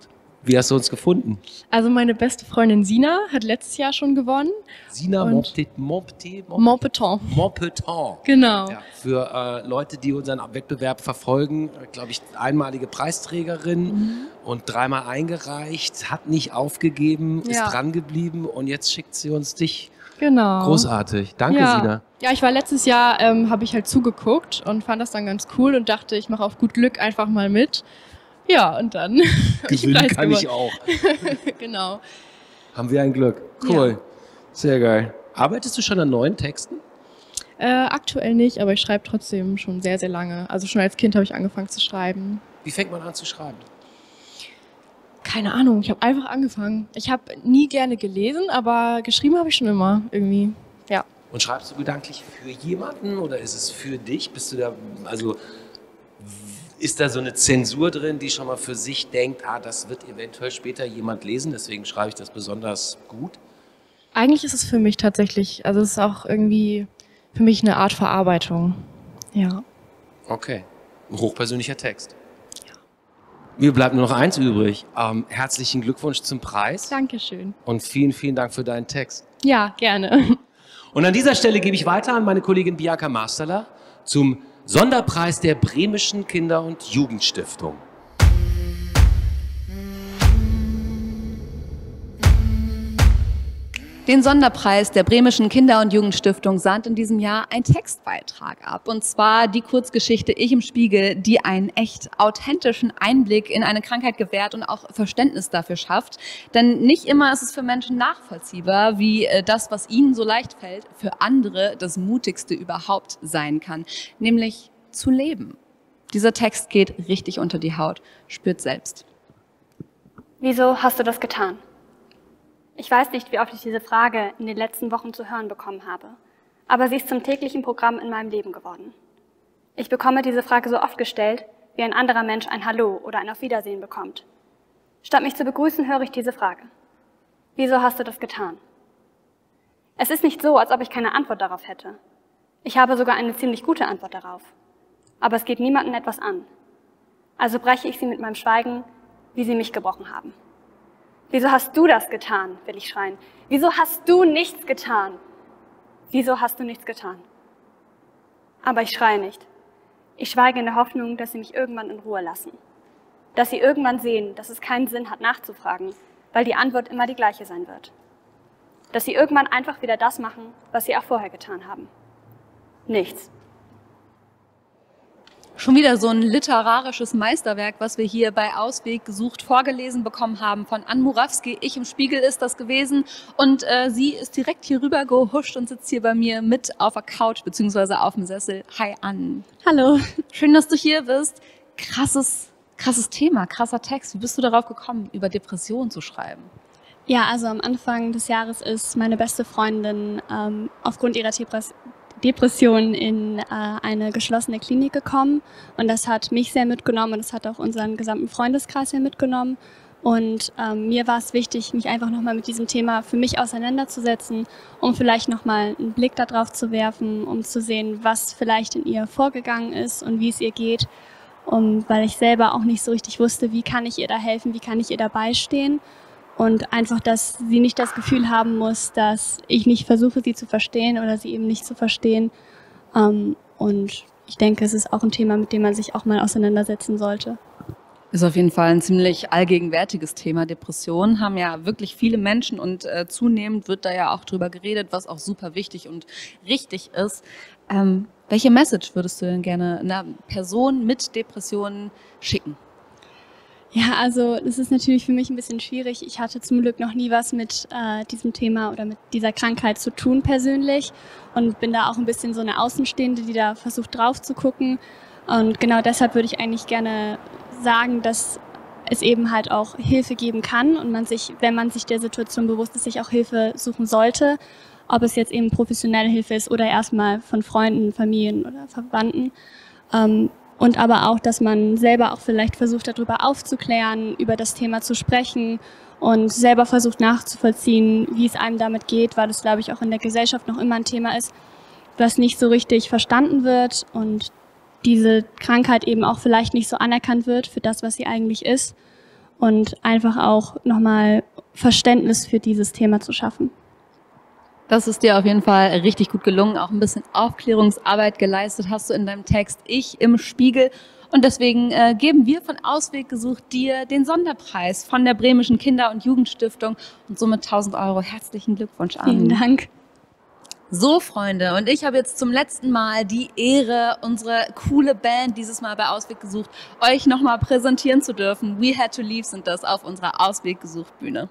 Speaker 2: Wie hast du uns gefunden?
Speaker 4: Also meine beste Freundin Sina hat letztes Jahr schon gewonnen.
Speaker 2: Sina
Speaker 4: Und
Speaker 2: Montpetit,
Speaker 4: Montpetit.
Speaker 2: Montpetit.
Speaker 4: Genau.
Speaker 2: Ja, für äh, Leute, die unseren Wettbewerb verfolgen, glaube ich, einmalige Preisträgerin
Speaker 4: Mhm.
Speaker 2: und dreimal eingereicht, hat nicht aufgegeben, ist
Speaker 4: Ja.
Speaker 2: dran geblieben und jetzt schickt sie uns dich.
Speaker 4: Genau.
Speaker 2: Großartig. Danke,
Speaker 4: ja.
Speaker 2: Sina.
Speaker 4: Ja, ich war letztes Jahr, ähm, habe ich halt zugeguckt und fand das dann ganz cool und dachte, ich mache auf gut Glück einfach mal mit. Ja, und dann hab ich
Speaker 2: Gewinnen
Speaker 4: Preis
Speaker 2: kann ich
Speaker 4: gewonnen.
Speaker 2: auch.
Speaker 4: Genau.
Speaker 2: Haben wir ein Glück. Cool. Sehr geil. Arbeitest du schon an neuen Texten?
Speaker 4: Äh, aktuell nicht, aber ich schreibe trotzdem schon sehr, sehr lange. Also schon als Kind habe ich angefangen zu schreiben.
Speaker 2: Wie fängt man an zu schreiben?
Speaker 4: Keine Ahnung, ich habe einfach angefangen. Ich habe nie gerne gelesen, aber geschrieben habe ich schon immer irgendwie. Ja.
Speaker 2: Und schreibst du gedanklich für jemanden oder ist es für dich? Bist du da, also ist da so eine Zensur drin, die schon mal für sich denkt, ah, das wird eventuell später jemand lesen, deswegen schreibe ich das besonders gut?
Speaker 4: Eigentlich ist es für mich tatsächlich, also es ist auch irgendwie für mich eine Art Verarbeitung. Ja.
Speaker 2: Okay. Ein hochpersönlicher Text. Ja. Mir bleibt nur noch eins übrig. Ähm, herzlichen Glückwunsch zum Preis.
Speaker 4: Dankeschön.
Speaker 2: Und vielen, vielen Dank für deinen Text.
Speaker 4: Ja, gerne.
Speaker 2: Und an dieser Stelle gebe ich weiter an meine Kollegin Bianca Masterler zum Sonderpreis der Bremischen Kinder- und Jugendstiftung.
Speaker 1: Den Sonderpreis der Bremischen Kinder- und Jugendstiftung sahnt in diesem Jahr ein Textbeitrag ab. Und zwar die Kurzgeschichte Ich im Spiegel, die einen echt authentischen Einblick in eine Krankheit gewährt und auch Verständnis dafür schafft. Denn nicht immer ist es für Menschen nachvollziehbar, wie das, was ihnen so leicht fällt, für andere das Mutigste überhaupt sein kann. Nämlich zu leben. Dieser Text geht richtig unter die Haut. Spürt selbst.
Speaker 5: Wieso hast du das getan? Ich weiß nicht, wie oft ich diese Frage in den letzten Wochen zu hören bekommen habe, aber sie ist zum täglichen Programm in meinem Leben geworden. Ich bekomme diese Frage so oft gestellt, wie ein anderer Mensch ein Hallo oder ein Auf Wiedersehen bekommt. Statt mich zu begrüßen, höre ich diese Frage. Wieso hast du das getan? Es ist nicht so, als ob ich keine Antwort darauf hätte. Ich habe sogar eine ziemlich gute Antwort darauf. Aber es geht niemandem etwas an. Also breche ich sie mit meinem Schweigen, wie sie mich gebrochen haben. Wieso hast du das getan, will ich schreien. Wieso hast du nichts getan? Wieso hast du nichts getan? Aber ich schreie nicht. Ich schweige in der Hoffnung, dass sie mich irgendwann in Ruhe lassen. Dass sie irgendwann sehen, dass es keinen Sinn hat, nachzufragen, weil die Antwort immer die gleiche sein wird. Dass sie irgendwann einfach wieder das machen, was sie auch vorher getan haben. Nichts.
Speaker 1: Schon wieder so ein literarisches Meisterwerk, was wir hier bei Ausweg gesucht vorgelesen bekommen haben von Ann Murawski. Ich im Spiegel ist das gewesen und äh, sie ist direkt hier rüber gehuscht und sitzt hier bei mir mit auf der Couch beziehungsweise auf dem Sessel. Hi Ann.
Speaker 18: Hallo.
Speaker 1: Schön, dass du hier bist. Krasses, krasses Thema, krasser Text. Wie bist du darauf gekommen, über Depressionen zu schreiben?
Speaker 18: Ja, also am Anfang des Jahres ist meine beste Freundin ähm, aufgrund ihrer Depression Depression in äh, eine geschlossene Klinik gekommen und das hat mich sehr mitgenommen und das hat auch unseren gesamten Freundeskreis sehr mitgenommen und ähm, mir war es wichtig, mich einfach nochmal mit diesem Thema für mich auseinanderzusetzen, um vielleicht nochmal einen Blick darauf zu werfen, um zu sehen, was vielleicht in ihr vorgegangen ist und wie es ihr geht, um, weil ich selber auch nicht so richtig wusste, wie kann ich ihr da helfen, wie kann ich ihr dabei stehen. Und einfach, dass sie nicht das Gefühl haben muss, dass ich nicht versuche, sie zu verstehen oder sie eben nicht zu verstehen. Und ich denke, es ist auch ein Thema, mit dem man sich auch mal auseinandersetzen sollte.
Speaker 1: Ist auf jeden Fall ein ziemlich allgegenwärtiges Thema. Depressionen haben ja wirklich viele Menschen und äh, zunehmend wird da ja auch drüber geredet, was auch super wichtig und richtig ist. Ähm, welche Message würdest du denn gerne einer Person mit Depressionen schicken?
Speaker 18: Ja, also das ist natürlich für mich ein bisschen schwierig. Ich hatte zum Glück noch nie was mit äh, diesem Thema oder mit dieser Krankheit zu tun persönlich und bin da auch ein bisschen so eine Außenstehende, die da versucht drauf zu gucken. Und genau deshalb würde ich eigentlich gerne sagen, dass es eben halt auch Hilfe geben kann und man sich, wenn man sich der Situation bewusst ist, sich auch Hilfe suchen sollte. Ob es jetzt eben professionelle Hilfe ist oder erstmal von Freunden, Familien oder Verwandten. Ähm, Und aber auch, dass man selber auch vielleicht versucht, darüber aufzuklären, über das Thema zu sprechen und selber versucht nachzuvollziehen, wie es einem damit geht, weil das, glaube ich, auch in der Gesellschaft noch immer ein Thema ist, was nicht so richtig verstanden wird und diese Krankheit eben auch vielleicht nicht so anerkannt wird für das, was sie eigentlich ist. und einfach auch nochmal Verständnis für dieses Thema zu schaffen.
Speaker 6: Das ist dir auf jeden Fall richtig gut gelungen. Auch ein bisschen Aufklärungsarbeit geleistet hast du in deinem Text Ich im Spiegel. Und deswegen äh, geben wir von Ausweg gesucht dir den Sonderpreis von der Bremischen Kinder- und Jugendstiftung und somit tausend Euro. Herzlichen Glückwunsch an.
Speaker 18: Vielen Dank.
Speaker 6: So, Freunde, und ich habe jetzt zum letzten Mal die Ehre, unsere coole Band dieses Mal bei Ausweg gesucht, euch nochmal präsentieren zu dürfen. We Had to Leave sind das auf unserer Ausweg gesucht Bühne.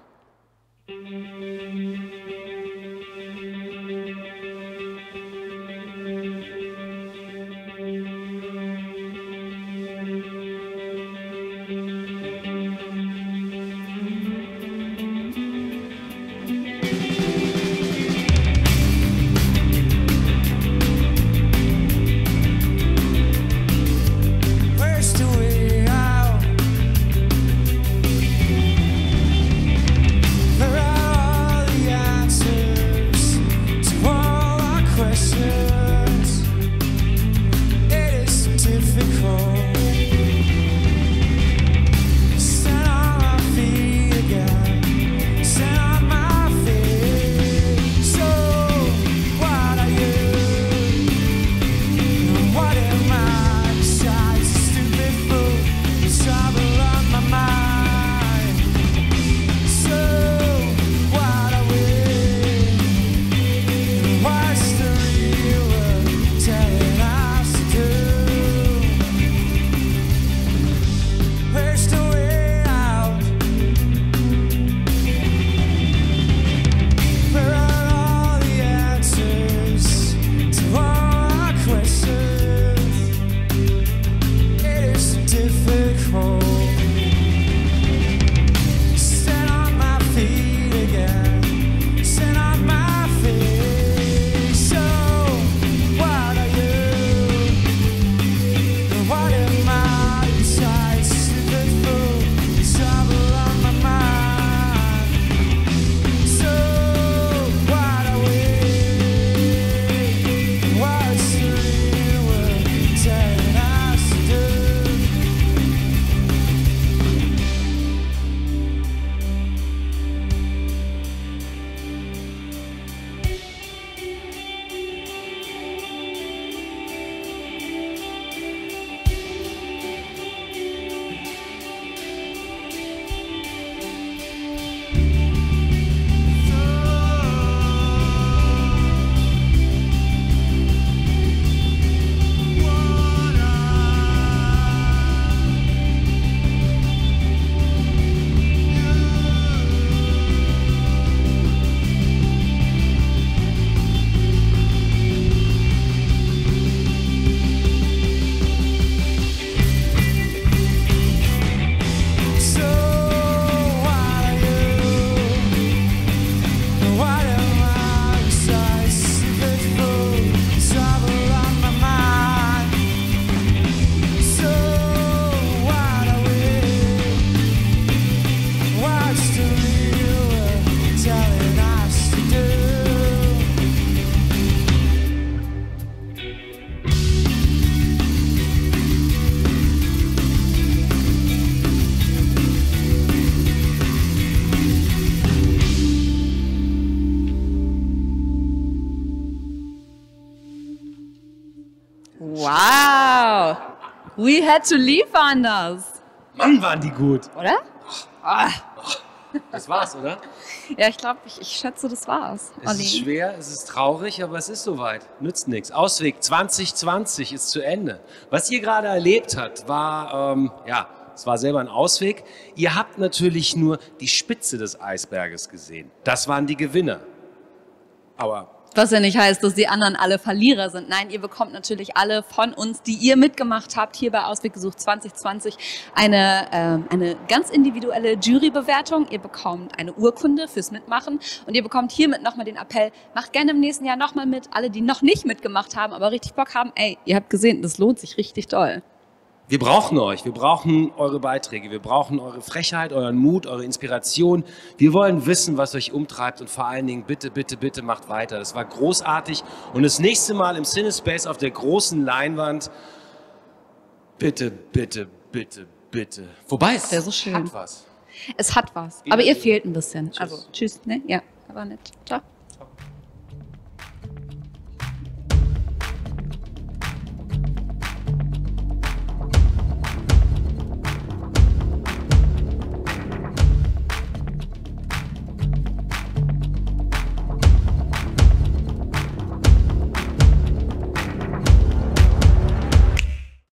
Speaker 6: Wow! We Had to Leave waren das.
Speaker 2: Mann, waren die gut.
Speaker 6: Oder? Ah.
Speaker 2: Das war's, oder?
Speaker 6: Ja, ich glaube, ich, ich schätze, das war's.
Speaker 2: Es ist schwer, es ist traurig, aber es ist soweit. Nützt nichts. Ausweg zwanzig zwanzig ist zu Ende. Was ihr gerade erlebt habt, war, ähm, ja, es war selber ein Ausweg. Ihr habt natürlich nur die Spitze des Eisberges gesehen. Das waren die Gewinner. Aber
Speaker 6: was ja nicht heißt, dass die anderen alle Verlierer sind. Nein, ihr bekommt natürlich alle von uns, die ihr mitgemacht habt, hier bei Ausweg gesucht zwanzig zwanzig, eine, äh, eine ganz individuelle Jurybewertung. Ihr bekommt eine Urkunde fürs Mitmachen und ihr bekommt hiermit nochmal den Appell, macht gerne im nächsten Jahr nochmal mit. Alle, die noch nicht mitgemacht haben, aber richtig Bock haben, ey, ihr habt gesehen, das lohnt sich richtig doll.
Speaker 2: wir brauchen euch, wir brauchen eure Beiträge, wir brauchen eure Frechheit, euren Mut, eure Inspiration. Wir wollen wissen, was euch umtreibt und vor allen Dingen bitte, bitte, bitte macht weiter. Das war großartig und das nächste Mal im Cinespace auf der großen Leinwand, bitte, bitte, bitte, bitte. Wobei es
Speaker 6: so schön.
Speaker 2: hat was.
Speaker 6: Es hat was, aber ihr fehlt ein bisschen. Also tschüss, ne? Ja, war nett. Ciao.